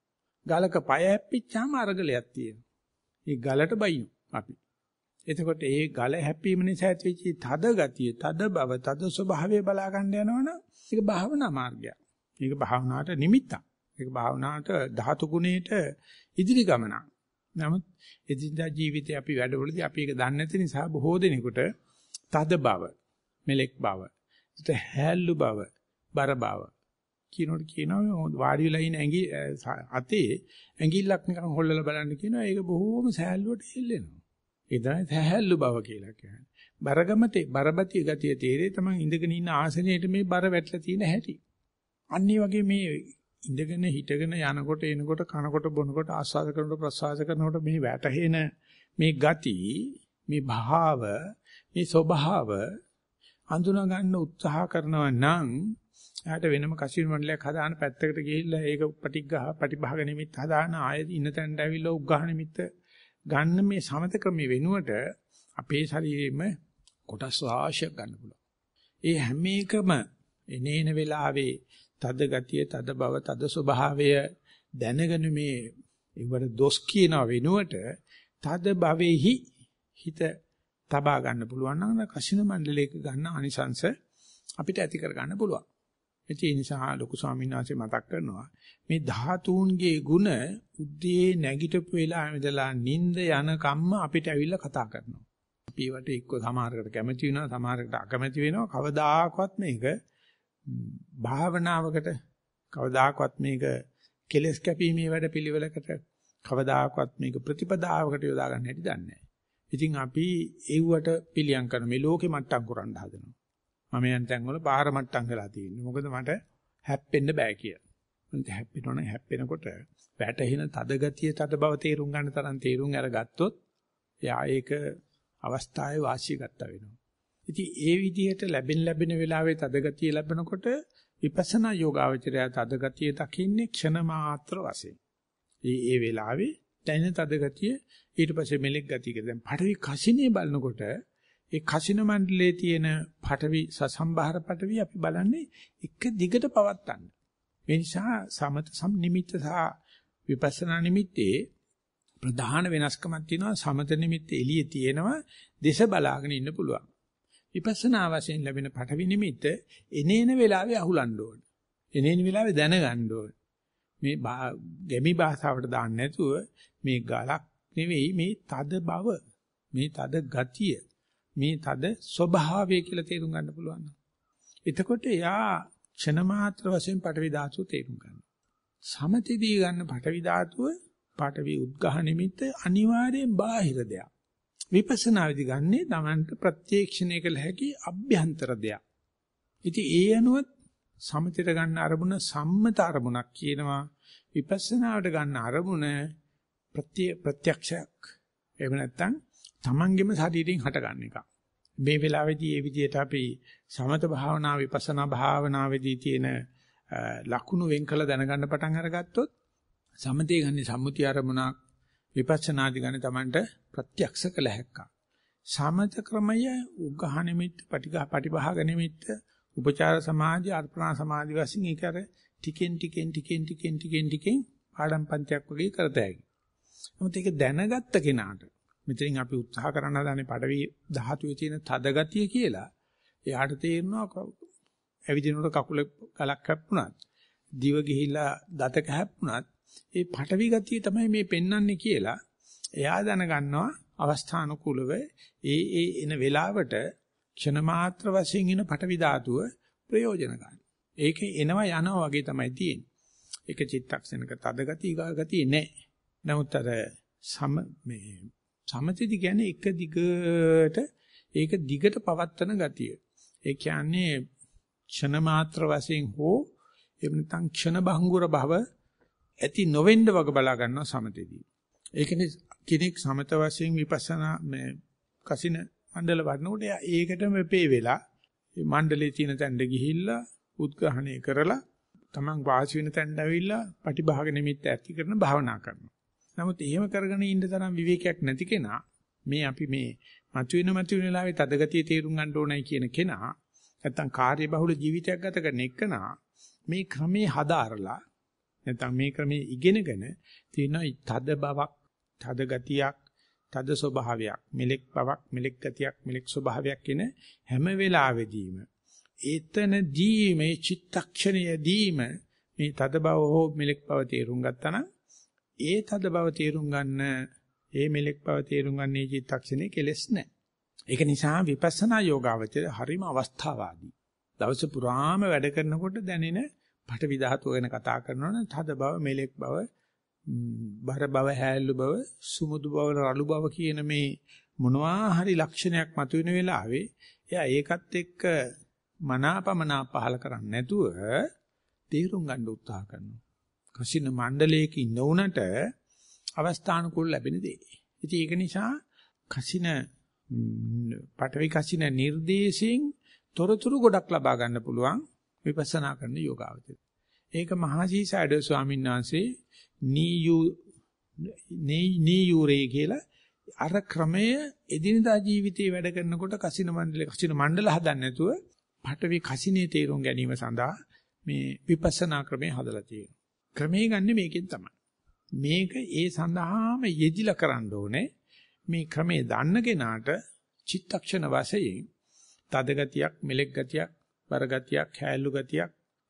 ගලක පය හැප්පිච්චාම අරගලයක් තියෙනවා. ඒ ගලට බයිමු අපි. එතකොට ඒ ගල හැප්පීම නිසා ඇතිවෙච්ච තද ගතිය, තද බව, තද ස්වභාවය බලා ගන්න යනවනම් ඒක භාවනා මාර්ගයක්. ඒක භාවනාවට නිමිත්තක්. ඒක භාවනාවට ධාතු ගුණයට ඉදිරි ගමනක්. නමුත් එදිනදා ජීවිතේ අපි වැඩවලදී අපි ඒක දන්නේ නැති නිසා බොහෝ දෙනෙකුට තද බව, මෙලෙක් බව, හැල්ලු බව, බර බව කියනවා වාඩි වෙලා ඉන්න අතේ ඇඟිල්ලක් නිකන් හොල්ලලා බලන්න කියනවා. ඒක බොහෝම සහැල්ලුවට හෙල්ලෙනවා. ඒ තමයි සහැල්ලු බව කියලා කියන්නේ. බරගමතේ බරබතිය ගතිය තේරෙයි තමයි ඉඳගෙන ඉන්න ආසනයේට මේ බර වැටලා තියෙන හැටි. අන්න ඒ වගේ මේ ඉඳගෙන හිටගෙන යනකොට එනකොට කනකොට බොනකොට ආස්වාද කරනකොට ප්‍රසවාස කරනකොට මේ වැටහෙන මේ ගති, මේ භාව, මේ ස්වභාව අඳුනා ගන්න උත්සාහ කරනවා නම් එයාට වෙනම කසින මණ්ඩලයක් හදාන පැත්තකට ගිහිල්ලා ඒක පටිභාග නිමිත්ත හදාන ආයෙත් ඉන්න තැනට ඇවිල්ලා උග්ඝහ නිමිත්ත ගන්න මේ සමත ක්‍රමයේ වෙනුවට අපේ ශරීරෙම කොටස් රාශියක් ගන්න පුළුවන්. ඒ හැම එකම එනේන වෙලාවේ තද ගතිය, තද බව, තද ස්වභාවය දැනගෙන මේ ඒවට දොස් කියන වෙනුවට තද භවෙහි හිත තබා ගන්න පුළුවන් නම් කසින මණ්ඩලයක ගන්න අනිසංශ අපිට ඇති කර ගන්න පුළුවන්. ඒ නිසා ලොකු ස්වාමීන් වහන්සේ මතක් කරනවා මේ ධාතුන්ගේ ಗುಣ උද්දී නැගිටපු වෙලාවෙ ඉඳලා නිින්ද යන කම්ම අපිට ඇවිල්ලා කතා කරනවා. අපි ඒවට එක්ක සමහරකට කැමති වෙනවා, සමහරකට අකමැති වෙනවා. කවදාකවත් මේක භාවනාවකට, කවදාකවත් මේක කෙලස් කැපීමේ වැඩ පිළිවෙලකට, කවදාකවත් මේක ප්‍රතිපදාවකට යොදා ගන්න හැටි දන්නේ නැහැ. ඉතින් අපි ඒවට පිළියම් කරන මේ ලෝකෙ මට්ටම් කරන්න හදනවා. මම යන තැන් වල පාර මට්ටම් කරලා තියෙන්නේ. මොකද මට හැප්පෙන්න බෑ කියලා. මම හැප්පෙනවනේ හැප්පෙනකොට වැටෙන තද ගතිය, තද බව තේරුම් ගන්න තරම් තේරුම් අරගත්තොත් එයා ඒක අවස්ථාවේ වාසිය ගත්තා වෙනවා. ඉතින් ඒ විදිහට ලැබෙන වෙලාවේ තද ගතිය ලැබෙනකොට විපස්සනා යෝගාවචරය තද ගතිය දකින්නේ ක්ෂණ මාත්‍ර වශයෙන්. ඒ වෙලාවේ දැනෙන තද ගතිය ඊට පස්සේ මෙලෙක් ගතිය කියලා. දැන් පඨවි කසිනේ බලනකොට ඒ කසින මණ්ඩලයේ තියෙන පඨවි සසම්භාර පඨවි අපි බලන්නේ එක දිගට පවත්තන්න. මේ නිසා සමත නිමිත්ත සහ විපස්සනා නිමිත්තේ ප්‍රධාන වෙනස්කමක් තියෙනවා. සමත නිමිත්ත එළියේ තියෙනවා, දේශ බලාගෙන ඉන්න පුළුවන්. විපස්සනා වශයෙන් ලැබෙන පඨවි නිමිත්ත එනේන වෙලාවේ අහුලන්න ඕන. එනේන වෙලාවේ දැනගන්න ඕන. මේ ගැමි භාෂාවට දාන්න නැතුව මේ ගලක් නෙවෙයි මේ තද බව, මේ තද ගතිය, මේ තද ස්වභාවය කියලා තේරුම් ගන්න පුළුවන්. එතකොට යා ක්ෂණ මාත්‍ර වශයෙන් පඨවි ධාතුව තේරුම් ගන්නවා. සමතේදී ගන්න පඨවි ධාතුව, පඨවි උද්ඝහ නිමිත්ත අනිවාර්යෙන් බාහිර දෙයක්. විපස්සනාවේදී ගන්නේ Tamanට ප්‍රත්‍යක්ෂණය කළ හැකි අභ්‍යන්තර දෙයක්. ඉතින් ඒ අනුව සමතේට ගන්න අරමුණ සම්මත අරමුණක් කියනවා. විපස්සනාවට ගන්න අරමුණ ප්‍රත්‍යක්ෂයක්. එහෙම නැත්නම් Tamanගෙම ශරීරයෙන් හට ගන්න එක. මේ වෙලාවේදී මේ විදිහට අපි සමත භාවනා විපස්සනා භාවනාවේදී තියෙන ලකුණු වෙන් කළ දැනගන්න පටන් අරගත්තොත් සමතේ ගන්නේ සම්මුති අරමුණක්, විපස්සනාදී ගන්නේ Tamanට ප්‍රත්‍යක්ෂ කළ හැක්කක්. සමත ක්‍රමය උග්ඝහ නිමිත්ත, පටිභාග නිමිත්ත, උපචාර සමාධි, අර්පණා සමාධි වශයෙන් ඒක අර ටිකෙන් පාඩම් පන්තියක් වගේ කරතයි. නමුත් ඒක දැනගත්ත කෙනාට මෙතනින් අපි උත්සාහ කරන්න හදනේ පඩවි ධාතුවේ තියෙන තද ගතිය කියලා. එයාට තේරෙනවා ඇවිදිනකොට කකුල ගලක් හැප්පුණත්, දිව ගිහිලා දතක හැප්පුණත් ඒ පඩවි ගතිය තමයි මේ පෙන්වන්නේ කියලා. එයා දැනගන්නවා අවස්ථානුකූලව ඒ එන වෙලාවට ක්ෂණ මාත්‍ර වශයෙන් එන පඩවි ධාතුව ප්‍රයෝජන ගන්න. ඒක එනවා යනවා වගේ තමයි තියෙන්නේ. ඒක චිත්තක්ෂණක තද ගතිය නෑ. නමුත් අර සමතේදී කියන්නේ එක දිගට පවත්තන ගතිය. ඒ කියන්නේ ක්ෂණ මාත්‍ර වශයෙන් හෝ එහෙම නැත්නම් ක්ෂණ භංගුර භව ඇති නොවෙන්න වග බලා ගන්නවා සමතේදී. ඒකනේ කෙනෙක් සමත වශයෙන් විපස්සනා මේ කසින මණ්ඩල වඩනකොට ඒකටම වෙපේ වෙලා මේ මණ්ඩලේ තියෙන තැනට ගිහිල්ලා උද්ඝාණය කරලා තමන් වාසි වෙන තැනට ඇවිල්ලා පටිභාග නිමිත්ත ඇති කරන භාවනා කරනවා. නමුත් එහෙම කරගෙන ඉන්න තරම් විවේකයක් නැති කෙනා මේ අපි මේ මතුවෙන වෙලාවේ තදගතිය තේරුම් ගන්න ඕනයි කියන කෙනා නැත්තම් කාර්යබහුල ජීවිතයක් ගත කරන එකනා මේ ක්‍රමේ හදාarලා නැත්නම් මේ ක්‍රමයේ ඉගෙනගෙන තියෙන තද බවක්, තද ගතියක්, තද ස්වභාවයක්, මෙලෙක් බවක්, මෙලෙක් ගතියක්, මෙලෙක් ස්වභාවයක් කියන හැම වෙලාවෙදීම ඒතනදී මේ චිත්තක්ෂණයේදීම මේ තද බව හෝ මෙලෙක් බව තේරුම් ගත්තා නම් ඒ තද බව තේරුම් ගන්න, ඒ මෙලෙක් බව තේරුම් ගන්න මේ චිත්තක්ෂණේ කෙලස් නැහැ. ඒක නිසා විපස්සනා යෝගාවචර හරිම අවස්ථාවාදී. දවස පුරාම වැඩ කරනකොට දැනෙන පඨවි ධාතුව ගැන කතා කරනවනේ තද බව, මෙලෙක් බව, බර බව, හැල්ලු බව, සුමුදු බව, රළු බව කියන මේ මොනවා හරි ලක්ෂණයක් මතුවෙන වෙලාවේ එයා ඒකත් එක්ක මනාපමනා පහල කරන්නේ නැතුව තේරුම් ගන්න උත්සාහ කරනවා. කසින මණ්ඩලයක ඉන්න උනට අවස්ථානුකූල ලැබෙන දේ. ඉතින් ඒක නිසා කසින පඨවි කසින නිර්දේශයෙන් තොරතුරු ගොඩක් ලබා ගන්න පුළුවන් විපස්සනා කරන යෝගාවචරය. ඒක මහසීසඩ ස්වාමීන් වහන්සේ නීයුරේ කියලා අර ක්‍රමය එදිනදා ජීවිතේ වැඩ කරනකොට කසින මණ්ඩල හදන්න නැතුව පඨවි කසිනේ තේරුම් ගැනීම සඳහා මේ විපස්සනා ක්‍රමය හදලා තියෙනවා. ක්‍රමයේ ගන්න මේකෙන් තමයි. මේක ඒ සඳහාම යෙදිලා කරන්න ඕනේ. මේ ක්‍රමයේ දන්න කෙනාට චිත්තක්ෂණ වශයෙන් තද ගතියක්, මෙලෙක් ගතියක්, බර ගතියක්, හැල්ලු ගතියක්,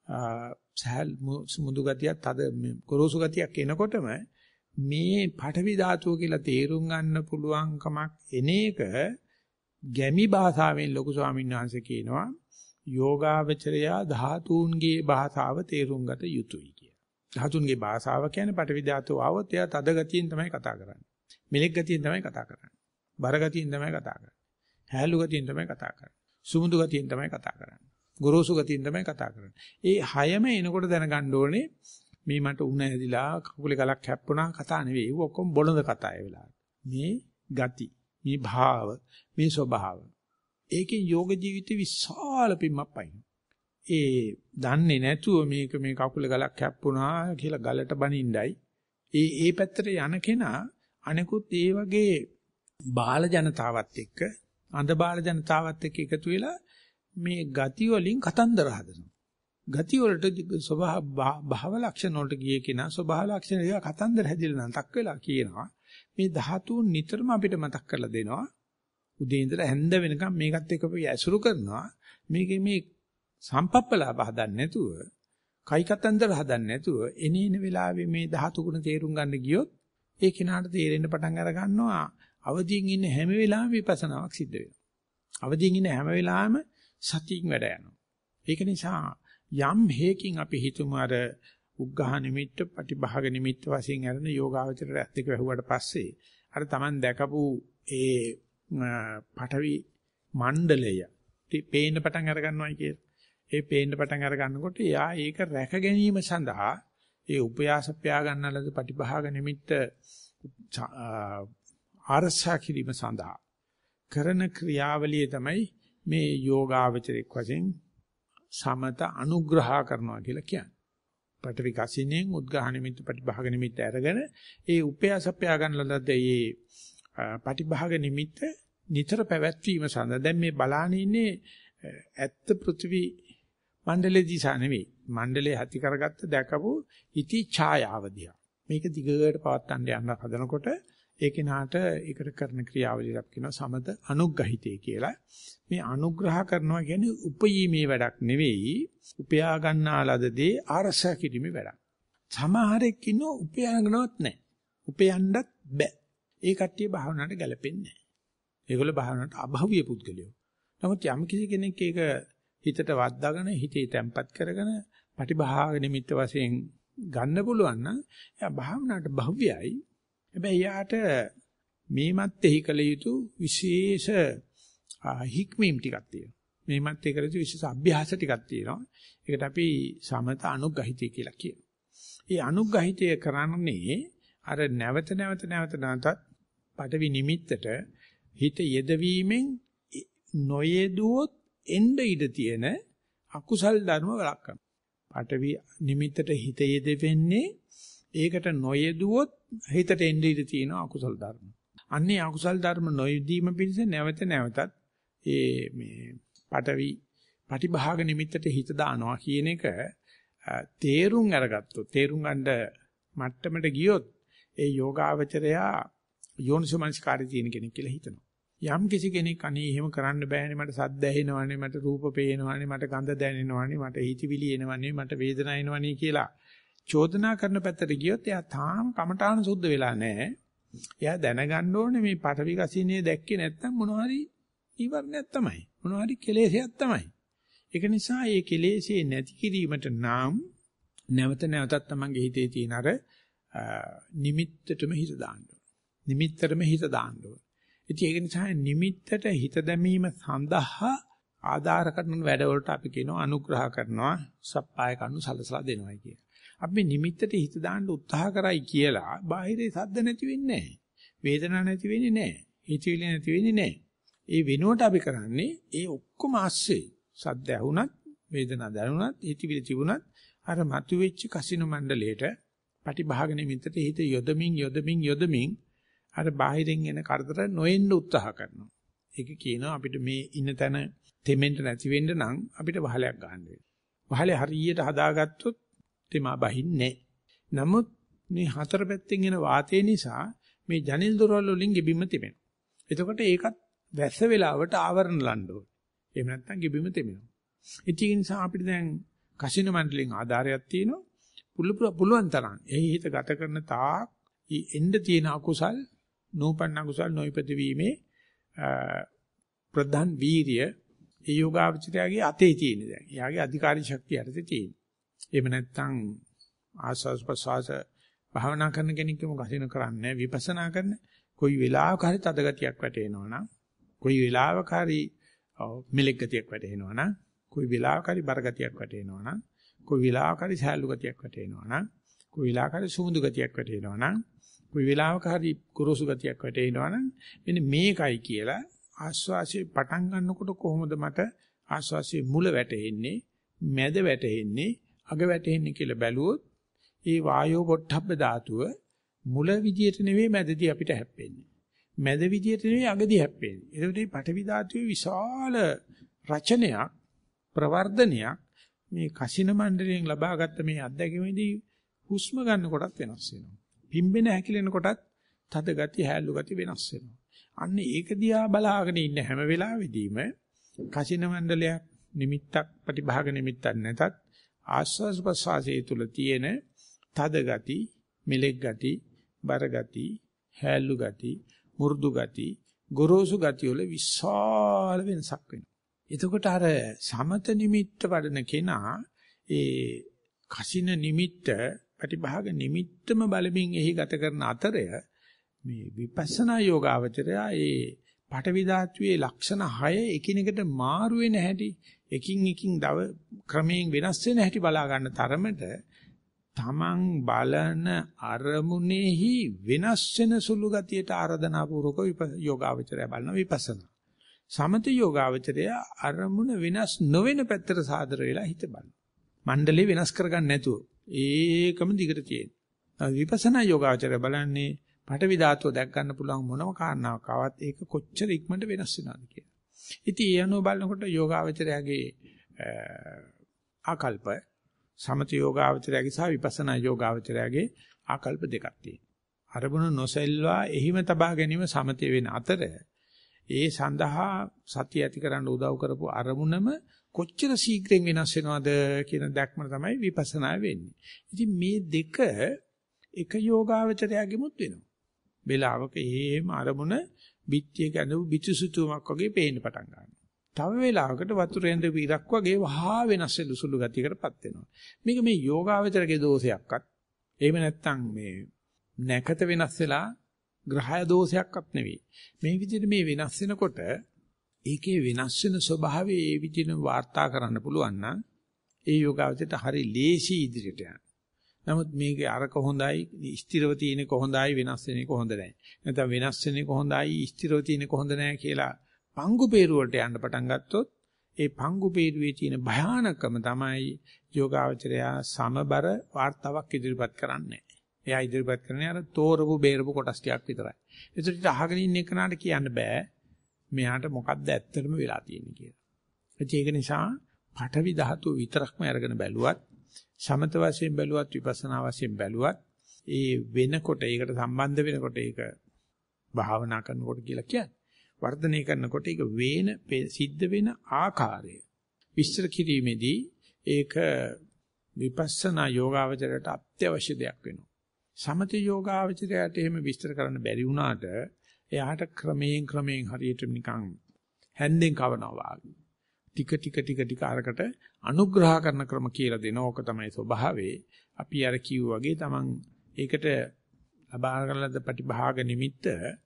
සුමුදු ගතියක්, තද ගොරෝසු ගතියක් එනකොටම මේ පඨවි ධාතුව කියලා තේරුම් ගන්න පුළුවන්කමක් එන එක ගැමි භාෂාවෙන් ලොකු ස්වාමීන් වහන්සේ කියනවා යෝගාවචරයා ධාතුන්ගේ භාෂාව තේරුම් ගත යුතුයි කියලා. ධාතුන්ගේ භාෂාව කියන්නේ පඨවි ධාතුව આવොත් එයා තද ගතියෙන් තමයි කතා කරන්නේ. මෙලෙක් ගතියෙන් තමයි කතා කරන්නේ. බර ගතියෙන් තමයි කතා කරන්නේ. හැලු ගතියෙන් තමයි කතා කරන්නේ. සුමුදු ගතියෙන් තමයි කතා කරන්නේ. ගොරෝසු ගතියෙන් තමයි කතා කරන්නේ. ඒ හයම එනකොට දැනගන්න ඕනේ මේ මට උණ ඇදිලා කකුලේ ගලක් හැප්පුණා කතා නෙවෙයි. ඒක ඔක්කොම බොළඳ කතා ඒ වෙලාවට. මේ ගති, මේ භාව, මේ ස්වභාව. ඒකේ යෝග ජීවිතේ විශාල පිම්මක් පයින්. ඒ දන්නේ නැතුව මේක මේ කකුලේ ගලක් හැප්පුණා කියලා ගලට බනින්නයි. ඒ පැත්තට යන කෙනා අනිකුත් ඒ වගේ බාල ජනතාවත් එක්ක අඳ බාල ජනතාවත් එක්ක එකතු වෙලා මේ ගති වලින් කතන්දර හදනවා. ගති වලට ස්වභාව භාව ලක්ෂණ වලට ගියේ කෙනා ස්වභාව ලක්ෂණ ඒවා කතන්දර හැදිලා නැතක් වෙලා කියනවා. මේ ධාතුන් නිතරම අපිට මතක් කරලා දෙනවා. උදේ ඉඳලා හැන්ද වෙනකම් මේකත් එක්ක අපි ඇසුරු කරනවා. මේකේ මේ සම්පප්පලාප හදන්නේ නැතුව, කයි කතන්දර හදන්නේ නැතුව එනේන වෙලාවේ මේ ධාතු ගුණ තේරුම් ගන්න ගියොත් ඒ කෙනාට තේරෙන්න පටන් අර ගන්නවා. අවදියෙන් ඉන්න හැම වෙලාවෙම විපස්සනාවක් සිද්ධ වෙනවා. අවදියෙන් ඉන්න හැම වෙලාවෙම සතියින් වැඩ යනවා. ඒක නිසා යම් හේකින් අපි හිතමු අර උග්ඝහ නිමිත්ත, පටිභාග නිමිත්ත වශයෙන් අරන යෝගාවචරයට ඇත්ත එක වැහුවට පස්සේ අර Taman දැකපු ඒ පඨවි මණ්ඩලය පේන්න පටන් අර ගන්නවායි කියලා. ඒ පේන්න පටන් අර ගන්නකොට යා ඒක රැක ගැනීම සඳහා ඒ උපයාසප්පයා ගන්නලද පටිභාග නිමිත්ත ආරසා කිරීම සඳහා කරන ක්‍රියාවලිය තමයි මේ යෝගාවචරයක් වශයෙන් සමත අනුග්‍රහ කරනවා කියලා කියන්නේ. පඨවි කසිනෙන් උද්ඝාහ නිමිත්ත පටිභාග නිමිත්ත අරගෙන ඒ උපයාසප්පයා ගන්නලද ඒ පටිභාග නිමිත්ත නිතර පැවැත්වීම සඳහා දැන් මේ බලාන ඉන්නේ ඇත්ත පෘථිවි මණ්ඩලයේ දිශා නෙවෙයි. මණ්ඩලයේ ඇති කරගත්ත දැකපු ඉති ඡායාව දිහා. මේක දිගට පවත්තන්න යන හදනකොට ඒ කෙනාට ඒකට කරන ක්‍රියාවලියක් කියනවා සමත අනුග්‍රහිතය කියලා. මේ අනුග්‍රහ කරනවා කියන්නේ උපයීමේ වැඩක් නෙවෙයි, උපයා ගන්නාලද දේ ආරසා කිරීමේ වැඩක්. සමහරෙක් ඉන්නෝ උපයාගනවත් නැහැ. උපයන්නත් බෑ. ඒ කට්ටිය භාවනාවට ගැලපෙන්නේ නැහැ. ඒගොල්ලෝ භාවනාවට අභව්‍ය පුද්ගලයෝ. නමුත් යම් කිසි කෙනෙක් ඒක හිතට වද්දාගෙන හිතේ තැම්පත් කරගෙන පටිභාග නිමිත්ත වශයෙන් ගන්න පුළුවන් නම් එයා භාවනාවට භව්‍යයි. හැබැයි යාට මේ මැත්තේ කළ යුතු විශේෂ හික්මීම් ටිකක් තියෙනවා. මේ මැත්තේ කළ යුතු විශේෂ අභ්‍යාස ටිකක් තියෙනවා. ඒකට අපි සමත අනුග්‍රහිතය කියලා කියනවා. මේ අනුග්‍රහිතය කරන්නේ අර නැවත නැවතත් පටවි නිමිත්තට හිත යෙදවීමෙන් නොයෙදුවොත් එන්න ඉඩ තියෙන අකුසල් ධර්ම වළක්වන. පටවි නිමිත්තට හිත යෙදෙන්නේ ඒකට නොයෙදුවොත් හිතට එන්න ඉඩ තියෙන අකුසල් ධර්ම. අන්නේ අකුසල් ධර්ම නොයෙදීම පිණිස නැවතත් මේ පටවි පටිභාග නිමිත්තට හිත දානවා කියන එක තේරුම් අරගත්තොත් තේරුම් ගන්න මට්ටමට ගියොත් ඒ යෝගාවචරයා යෝනිසෝමනස්කාරය තියෙන කෙනෙක් කියලා හිතනවා. යම් කිසි කෙනෙක් අනේ එහෙම කරන්න බෑනේ මට සද්ද ඇහෙනවනේ මට රූප පේනවනේ මට ගඳ දැනෙනවනේ මට හිතවිලි එනවනේ මට වේදනා එනවනේ කියලා චෝදනා කරන පැත්තට ගියොත් එයා තාම කමඨාන සුද්ධ වෙලා නැහැ. එයා දැනගන්න ඕනේ මේ පඨවි කසිනේ දැක්කේ නැත්තම් මොනවා හරි ඊවරණයක් තමයි. මොනවා හරි කෙලෙසයක් තමයි. ඒක නිසා මේ කෙලෙසේ නැති කිරීමට නම් නැවත නැවතත් තමන්ගේ හිතේ තියෙන අර නිමිත්තටම හිත දාන්න ඕනේ. නිමිත්තටම හිත දාන්න ඕනේ. ඉතින් ඒක නිසා නිමිත්තට හිත දැමීම සඳහා ආධාර කරන වැඩවලට අපි කියනවා අනුග්‍රහ කරනවා සප්පාය කණු සලසලා දෙනවා කියලා. අපි නිමිත්තට හිත දාන්න උත්සාහ කරයි කියලා බාහිරේ සද්ද නැති වෙන්නේ නැහැ. වේදනා නැති වෙන්නේ නැහැ. හිතවිලි නැති වෙන්නේ නැහැ. ඒ වෙනුවට අපි කරන්නේ ඒ ඔක්කොම ASCII සද්ද ඇහුණත් වේදනා දැනුණත් හිතවිලි තිබුණත් අර මතුවෙච්ච කසින මණ්ඩලයට පටිභාග නිමිත්තට හිත යොදමින් අර බාහිරින් එන කරදර නොඑන්න උත්සාහ කරනවා. ඒක කියනවා අපිට මේ ඉන්න තැන තෙමෙන්න නැති වෙන්න නම් අපිට වහලයක් ගන්න වෙනවා. වහලේ හරියට හදාගත්තොත් තෙමා බහින්නේ නැහැ. නමුත් මේ හතර පැත්තෙන් එන වාතය නිසා මේ ජනිල් දොරවල් වලින් ගෙබිම තෙමෙනවා. එතකොට ඒකත් වැස්ස වෙලාවට ආවරණ ලන්න ඕනේ. එහෙම නැත්නම් ගෙබිම තෙමෙනවා. ඒ නිසා අපිට දැන් කසින මණ්ඩලෙන් ආධාරයක් තියෙනවා. පුළුවන් තරම් ඒ හිත ගත කරන තාක් එන්න තියෙන අකුසල් නූපන්න අකුසල් නොයිපද වීමේ ප්‍රධාන වීරිය ඒ යෝගාවචරයාගේ අතේ තියෙන දැන්. එයාගේ අධිකාරී ශක්තිය අතේ තියෙන. එහෙම නැත්නම් ආස්වාස් ප්‍රසවාස භාවනා කරන කෙනෙක් මොකද කසින කරන්නේ විපස්සනා කරන කොයි වෙලාවක හරි තද ගතියක් වැටෙනවනම් කොයි වෙලාවක හරි මෙලෙක් ගතියක් වැටෙනවනම් කොයි වෙලාවක හරි බර ගතියක් වැටෙනවනම් කොයි වෙලාවක හරි සෑලු ගතියක් වැටෙනවනම් කොයි වෙලාවක හරි සුමුදු ගතියක් වැටෙනවනම් කොයි වෙලාවක හරි කුරුසු ගතියක් වැටෙනවනම් මෙන්න මේකයි කියලා ආස්වාසිය පටන් ගන්නකොට කොහොමද මට ආස්වාසියේ මුල වැටෙන්නේ මැද වැටෙන්නේ අග වැටෙන්නේ කියලා බැලුවොත් ඒ වායෝ පොට්ටබ්බ ධාතුව මුල විදියට නෙවෙයි මැදදී අපිට හැප්පෙන්නේ. මැද විදියට නෙවෙයි අගදී හැප්පෙන්නේ. ඒකට මේ පඨවි ධාතුවේ විශාල රචනයක් ප්‍රවර්ධනයක් මේ කසින මණ්ඩලයෙන් ලබාගත්ත මේ අත්දැකීමේදී හුස්ම ගන්න කොටත් වෙනස් වෙනවා. පිම්බෙන හැකිලෙන කොටත් තද ගති හැලු ගති වෙනස් වෙනවා. අන්න ඒක දිහා බලාගෙන ඉන්න හැම වෙලාවෙදීම කසින මණ්ඩලයක් නිමිත්තක් ප්‍රතිභාග නිමිත්තක් නැතත් ආස්වාස් ප්‍රසවාසයේ තුල තියෙන තද ගති, මෙලෙක් ගති, බර ගති, හැලු ගති, මු르දු ගති, ගොරෝසු ගති වල විශාල වෙනසක් වෙනවා. එතකොට අර සමත නිමිත්ත වඩන කෙනා ඒ කසින නිමිත්ත ප්‍රතිභාග නිමිත්තම බලමින් එහි ගත කරන අතරය මේ විපස්සනා යෝගාවචරය ඒ පඨවි ධාතුවේ ලක්ෂණ 6 එකිනෙකට මාරු වෙන හැටි එකින් දව ක්‍රමයෙන් වෙනස් වෙන හැටි බලා ගන්න තරමට තමන් බලන අරමුණෙහි වෙනස් වෙන සුළු ගතියට ආරාධනා පූර්වක යෝගාවචරය බලන විපස්සනා සමත යෝගාවචරය අරමුණ වෙනස් නොවන පැත්තට සාදර වෙලා හිත බලන මණ්ඩලේ වෙනස් කරගන්න නැතුව ඒකම දිගට තියෙන විපස්සනා යෝගාවචරය බලන්නේ පඨවි ධාතුව දැක් ගන්න පුළුවන් මොනම කාරණාවක් ආවත් ඒක කොච්චර ඉක්මනට වෙනස් වෙනවද කියලා. ඉතින් ඒ අනුව බලනකොට යෝගාවචරයගේ ආකල්ප සමත යෝගාවචරයගේ සහ විපස්සනා යෝගාවචරයගේ ආකල්ප දෙකක් තියෙනවා. අරමුණ නොසෙල්වා එහිම තබා ගැනීම සමතේ වෙන අතර ඒ සඳහා සතිය ඇති කරන්න උදව් කරපු අරමුණම කොච්චර ශීඝ්‍රයෙන් වෙනස් වෙනවද කියන දැක්ම තමයි විපස්සනා වෙන්නේ. ඉතින් මේ දෙක එක යෝගාවචරයගෙමුත් වෙනවා. වෙලාවක එහෙම අරමුණ පිටියක ඇඳපු පිටුසුතුමක් වගේ පේන්න පටන් ගන්නවා. තව වෙලාවකට වතුරේ ඇඳපු ඉරක් වගේ වහා වෙනස් වෙන සුළු ගතියකටපත් වෙනවා. මේක මේ යෝගාවචරගේ දෝෂයක්වත් එහෙම නැත්නම් මේ නැකත වෙනස් වෙලා ග්‍රහය දෝෂයක්වත් නෙවෙයි. මේ විදිහට මේ වෙනස් වෙනකොට ඒකේ වෙනස් වෙන ස්වභාවය ඒ විදිහට වාර්තා කරන්න පුළුවන් නම් ඒ යෝගාවචරයට හරි ලේසි ඉදිරියට යන්න. නමුත් මේකේ අරක හොඳයි ස්ථිරව තියෙනක හොඳයි වෙනස් වෙනක හොඳ නැහැ. නැත්නම් වෙනස් වෙනක හොඳයි ස්ථිරව තියෙනක හොඳ නැහැ කියලා පංගු peeruවලට යන්න පටන් ගත්තොත් ඒ පංගු peeruවේ තියෙන භයානකම තමයි යෝගාවචරය සමබර වාර්තාවක් ඉදිරිපත් කරන්නේ. එයා ඉදිරිපත් කරන්නේ අර තෝරපු බේරපු කොටස් ටිකක් විතරයි. ඒකට අහගෙන ඉන්න එකනට කියන්න බෑ මෙයාට මොකද්ද ඇත්තටම වෙලා තියෙන්නේ කියලා. ඒක නිසා පඨවි ධාතුව විතරක්ම අරගෙන බැලුවත් සමත වශයෙන් බැලුවත් විපස්සනා වශයෙන් බැලුවත් ඒ වෙනකොට ඒකට සම්බන්ධ වෙනකොට ඒක භාවනා කරනකොට කියලා කියන්නේ. වර්ධනය කරනකොට ඒක සිද්ධ වෙන ආකාරය විස්තර කිරීමේදී ඒක විපස්සනා යෝගාවචරයට අත්‍යවශ්‍ය දෙයක් වෙනවා. සමත යෝගාවචරයට එහෙම විස්තර කරන්න බැරි වුණාට එයාට ක්‍රමයෙන් හරියට නිකන් හැන්දෙන් කවනවා වගේ ටික අරකට අනුග්‍රහ කරන ක්‍රම කියලා දෙන ඕක තමයි ස්වභාවේ. අපි අර කිව්වා වගේ Taman ඒකට ලබා ගන්නලද ප්‍රතිභාග නිමිත්ත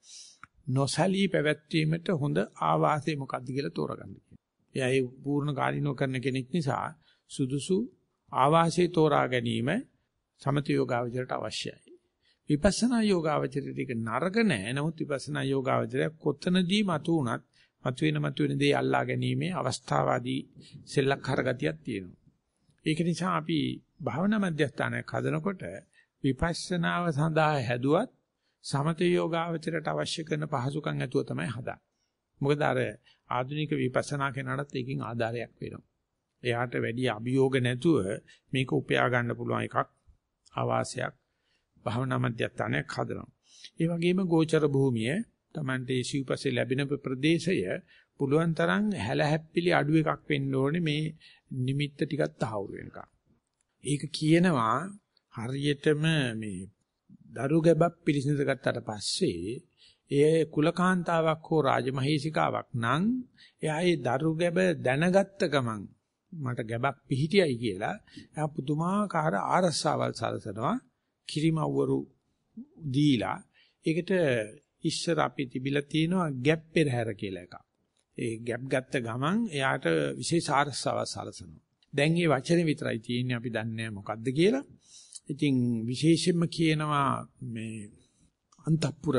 නොසලී පැවැත්වීමට හොඳ ආවාසය මොකක්ද කියලා තෝරගන්න කියනවා. එයා ඒ පූර්ණ කාලිනව කරන කෙනෙක් නිසා සුදුසු ආවාසය තෝරා ගැනීම සමත යෝගාවචරයට අවශ්‍යයි. විපස්සනා යෝගාවචරයට ඒක නරක නෑ. නමුත් විපස්සනා යෝගාවචරය කොතනදී මතුවෙන දේ අල්ලා ගැනීමේ අවස්ථාවාදී සෙල්ලක්කාර ගතියක් තියෙනවා. ඒක නිසා අපි භාවනා මධ්‍යස්ථානයක් හදනකොට විපස්සනාව සඳහා හැදුවත් සමත යෝගාවචරයට අවශ්‍ය කරන පහසුකම් ඇතුව තමයි හදන්නේ. මොකද අර ආධුනික විපස්සනා කෙනාට ඒකෙන් ආධාරයක් වෙනවා. එයාට වැඩි අභියෝග නැතුව මේක උපයා ගන්න පුළුවන් එකක් ආවාසයක් භාවනා මධ්‍යස්ථානයක් හදනවා. ඒ වගේම ගෝචර භූමිය Tamante සිව්පස්සේ ලැබෙන ප්‍රදේශය පුළුවන් තරම් හැලහැප්පිලි අඩු එකක් වෙන්න ඕනේ මේ නිමිත්ත ටිකක් තහවුරු වෙනකම්. ඒක කියනවා හරියටම මේ දරු ගැබක් පිළිසිඳ ගත්තට පස්සේ ඒ කුලකාන්තාවක් හෝ රාජමහේසිකාවක් නම් එයා ඒ දරු ගැබ දැනගත්ත ගමන් මට ගැබක් පිහිටියයි කියලා එයා පුදුමාකාර ආරස්සාවල් සලසනවා කිරිමව්වරු දීලා. ඒකට ඉස්සර අපි තිබිලා තියෙනවා ගැප් පෙරහැර කියලා එකක්. ඒ ගැප් ගත්ත ගමන් එයාට විශේෂ ආරස්සාවක් සලසනවා. දැන් මේ වචනේ විතරයි තියෙන්නේ අපි දන්නේ නැහැ මොකද්ද කියලා. ඉතින් විශේෂයෙන්ම කියනවා මේ අන්තපුර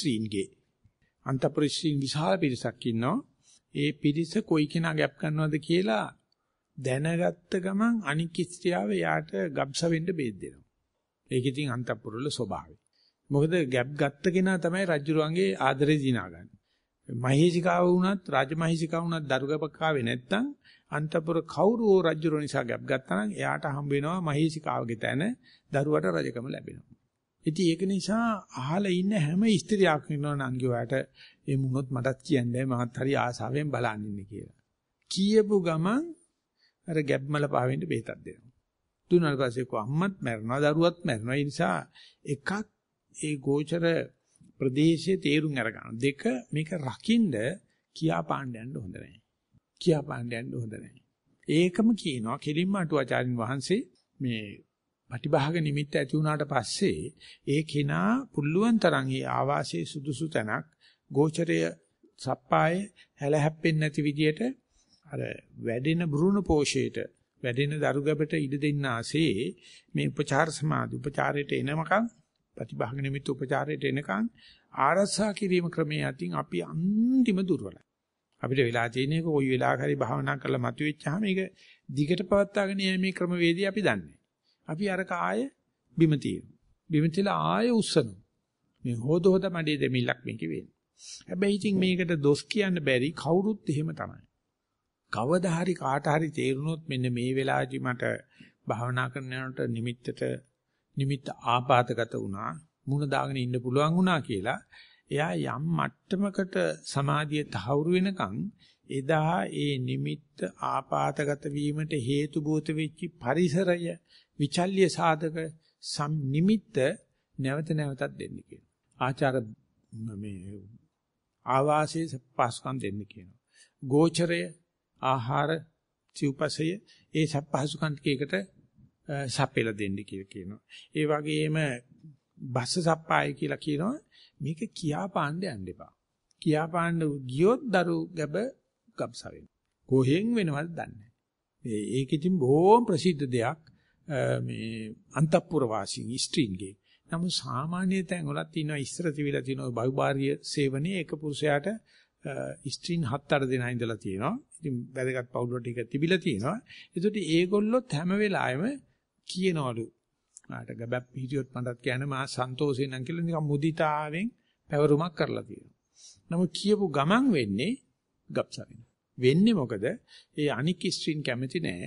ස්ත්‍රීන් විශාල පිරිසක් ඉන්නවා. ඒ පිරිස කොයි කෙනා ගැප් කරනවද කියලා දැනගත්ත ගමන් අනික් ස්ත්‍රියව යාට ගබ්ස වෙන්න බෙහෙත් දෙනවා. ඒක ඉතින් අන්තපුර වල ස්වභාවය. මොකද ගැප් ගත්ත කෙනා තමයි රජුරුවන්ගේ ආදරේ දිනාගන්නේ. මහේසිකාව වුණත් රාජමහේසිකාව වුණත් දරුගබක් ආවේ නැත්තම් අන්තපුර කවුරුෝ රජුරුව නිසා ගැප් ගත්තා නම් එයාට හම්බ වෙනවා මහේසිකාවගේ තැන දරුවට රජකම ලැබෙනවා. ඉතින් ඒක නිසා අහලා ඉන්න හැම ස්ත්‍රියක් ඉන්නවා නංගිවාට ඒ මුනොත් මටත් කියන්නේ මහත් හරි ආසාවෙන් බලන් ඉන්නේ කියලා. කියපු ගමන් අර ගැප්මල පාවෙන්න බෙහෙතක් දෙනවා. දුන්නාට පස්සේ කො අම්මත් මැරෙනවා දරුවත් මැරෙනවා. ඒ නිසා එකක් ඒ ගෝචර ප්‍රදේශයේ තේරුම් අරගන්න. දෙක මේක රකින්න කියා පාණ්ඩ යන්න හොඳ නැහැ. කියා පාණ්ඩ යන්න හොඳ නැහැ. ඒකම කියනවා කෙලින්ම අටුවාචාරින් වහන්සේ මේ ප්‍රතිභාග නිමිත්ත ඇති වුණාට පස්සේ ඒ කෙනා පුල්ලුවන් තරම් ඒ ආවාසයේ සුදුසු තැනක් ගෝචරය සප්පාය හැලහැප්පෙන්නේ නැති විදියට අර වැඩෙන භ්‍රූණ පෝෂයට වැඩෙන දරුගබට ඉඩ දෙන්න ආසේ මේ උපචාර සමාධි උපචාරයට එනමකම් ප්‍රතිභාග නිමිත්ත උපචාරයට එනකම් ආරසා කිරීම ක්‍රමයේ අතින් අපි අන්තිම දුර්වලයි. අපිට වෙලා තියෙන එක කොයි වෙලාවකරි භාවනා කරලා මතුවෙච්චාම මේක දිගට පවත්වාගෙන යෑමේ ක්‍රමවේදී අපි දන්නේ. අපි අර කාය බිම තියෙනවා. බිම තියලා ආය උස්සනවා. මේ හොද මඩේ දෙමිල්ලක් මේකේ වෙන්නේ. හැබැයි ඉතින් මේකට දොස් කියන්න බැරි කවුරුත් එහෙම තමයි. කවදා හරි කාට හරි තේරුනොත් මෙන්න මේ වෙලාවේදී මට භාවනා කරන යනකොට නිමිත්ත ආපాతගත වුණා. මුණ දාගෙන ඉන්න පුළුවන් වුණා කියලා එයා යම් මට්ටමකට සමාධිය තහවුරු වෙනකන් එදා ඒ නිමිත්ත ආපాతගත වීමට හේතු බෝත වෙච්ච පරිසරය විචල්්‍ය සාධක නිමිත්ත නැවත නැවතත් දෙන්න කියනවා. ආචාර මේ ආවාසයේ පහසුකම් දෙන්න කියනවා. ගෝචරය ආහාර සිව්පසය ඒ සපහසුකම් ටිකකට සපෙලා දෙන්න කියලා කියනවා. ඒ වගේම බස්ස සප්පාය කියලා කියනවා. මේක කියා පාණ්ඩ යන්න එපා. කියා පාණ්ඩ ගියොත් දරු ගැබ ගබ්ස වෙනවා. කොහෙන් වෙනවද දන්නේ නැහැ. ඒක ඉතින් බොහොම ප්‍රසිද්ධ දෙයක් මේ අන්තපුර වාසීන් ස්ත්‍රීන්ගේ. නමුත් සාමාන්‍ය තැන් වලත් තියෙනවා ඉස්සර තිබිලා තියෙනවා බහුභාර්ය සේවනයේ එක පුරුෂයාට ස්ත්‍රීන් 7-8 දෙනා ඉඳලා තියෙනවා. ඉතින් වැදගත් පවුල් වලට ඒක තිබිලා තියෙනවා. ඒකට ඒගොල්ලොත් හැම වෙලාවෙම කියනවලු ආට ගබක් පිටියොත් මටත් කියන්නේ මා සන්තෝෂයෙන් නම් කියලා නිකන් මුදිතාවෙන් පැවරුමක් කරලා තියෙනවා. නමුත් කියපු ගමන් වෙන්නේ ගබ්සරින්. වෙන්නේ මොකද? ඒ අනික් ස්ත්‍රීන් කැමති නෑ.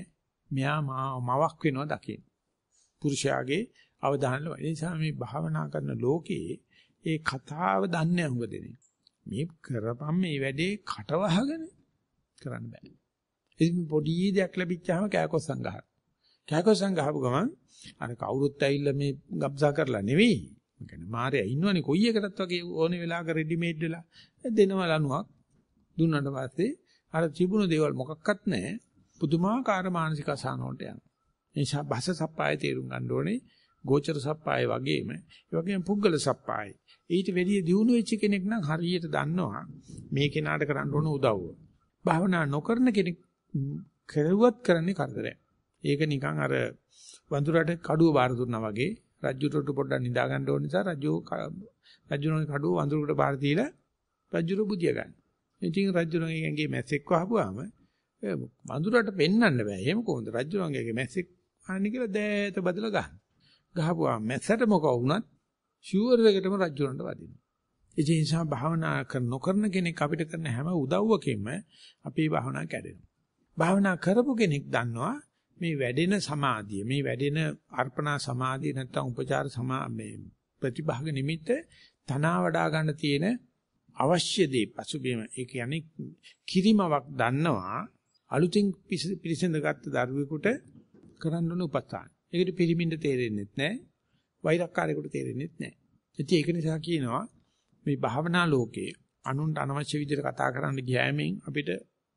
මෙයා මවක් වෙනවා දකින්න. පුරුෂයාගේ අවධානය. ඒ නිසා මේ භාවනා කරන ලෝකේ ඒ කතාව දන්නේ නැහැ දෙන්නේ. මේ කරපම් මේ වැඩේ කටවහගෙන කරන්න බෑ. ඉතින් පොඩි දෙයක් ලැබිච්චාම කෑකොස්සන් ගහනවා. කෑකොස්සන් ගහපු ගමන් අර කවුරුත් ඇවිල්ලා මේ ගබ්සා කරලා නෙවෙයි. ඒ කියන්නේ මාරයා ඉන්නවනේ කොයි එකටත් වගේ ඕනේ වෙලාවක රෙඩිමේඩ් වෙලා දෙනවා ලණුවක්. දුන්නාට පස්සේ අර තිබුණු දේවල් මොකක්වත් නැහැ. පුදුමාකාර මානසික අසහන වලට යනවා. ඒ නිසා භස සප්පාය තේරුම් ගන්න ඕනේ. ගෝචර සප්පාය වගේම ඒ වගේම පුද්ගල සප්පාය. ඊට වැඩිය දියුණු වෙච්ච කෙනෙක් නම් හරියට දන්නවා මේ කෙනාට කරන්න ඕන උදව්ව. භාවනා නොකරන කෙනෙක් කෙරුවත් කරන්නේ කරදරයක්. ඒක නිකන් අර වඳුරට කඩුව බාර දුන්නා වගේ රජුට පොඩ්ඩක් නිදා ගන්න ඕන නිසා රජුගේ කඩුව වඳුරකට බාර දීලා රජුර බුදිය ගන්න. ඉතින් රජුගේ මැස්සෙක් වහපුවාම වඳුරට පෙන්වන්න බෑ. එහෙම කොහොමද රජුගේ මැස්සෙක් ආන්නේ කියලා දෑත බදලා ගන්න. ගහපුවා මැස්සට මොකව වුණත් ෂුවර් එකටම රජුරන්ට වදිනවා. ඒ නිසා භාවනා නොකරන කෙනෙක් අපිට කරන හැම උදව්වකින්ම අපේ භාවනාව කැඩෙනවා. භාවනා කරපු කෙනෙක් දන්නවා මේ වැඩෙන සමාධිය, මේ වැඩෙන අර්පණා සමාධිය නැත්නම් උපචාර මේ ප්‍රතිභාග නිමිත්ත තනවා වඩා ගන්න තියෙන අවශ්‍ය දේ පසුබිම. ඒ කියන්නේ කිරිමවක් දන්නවා අලුතින් පිරිසිඳ ගත්ත දරුවෙකුට කරන්න ඕන උපස්ථාන. ඒකට පිරිමින්ට තේරෙන්නේ නැහැ. වෛරක්කාරයෙකුට තේරෙන්නේ නැහැ. ඉතින් ඒක නිසා කියනවා මේ භාවනා ලෝකේ අනුන්ට අනවශ්‍ය විදිහට කතා කරන්න ගියාමෙන් අපිට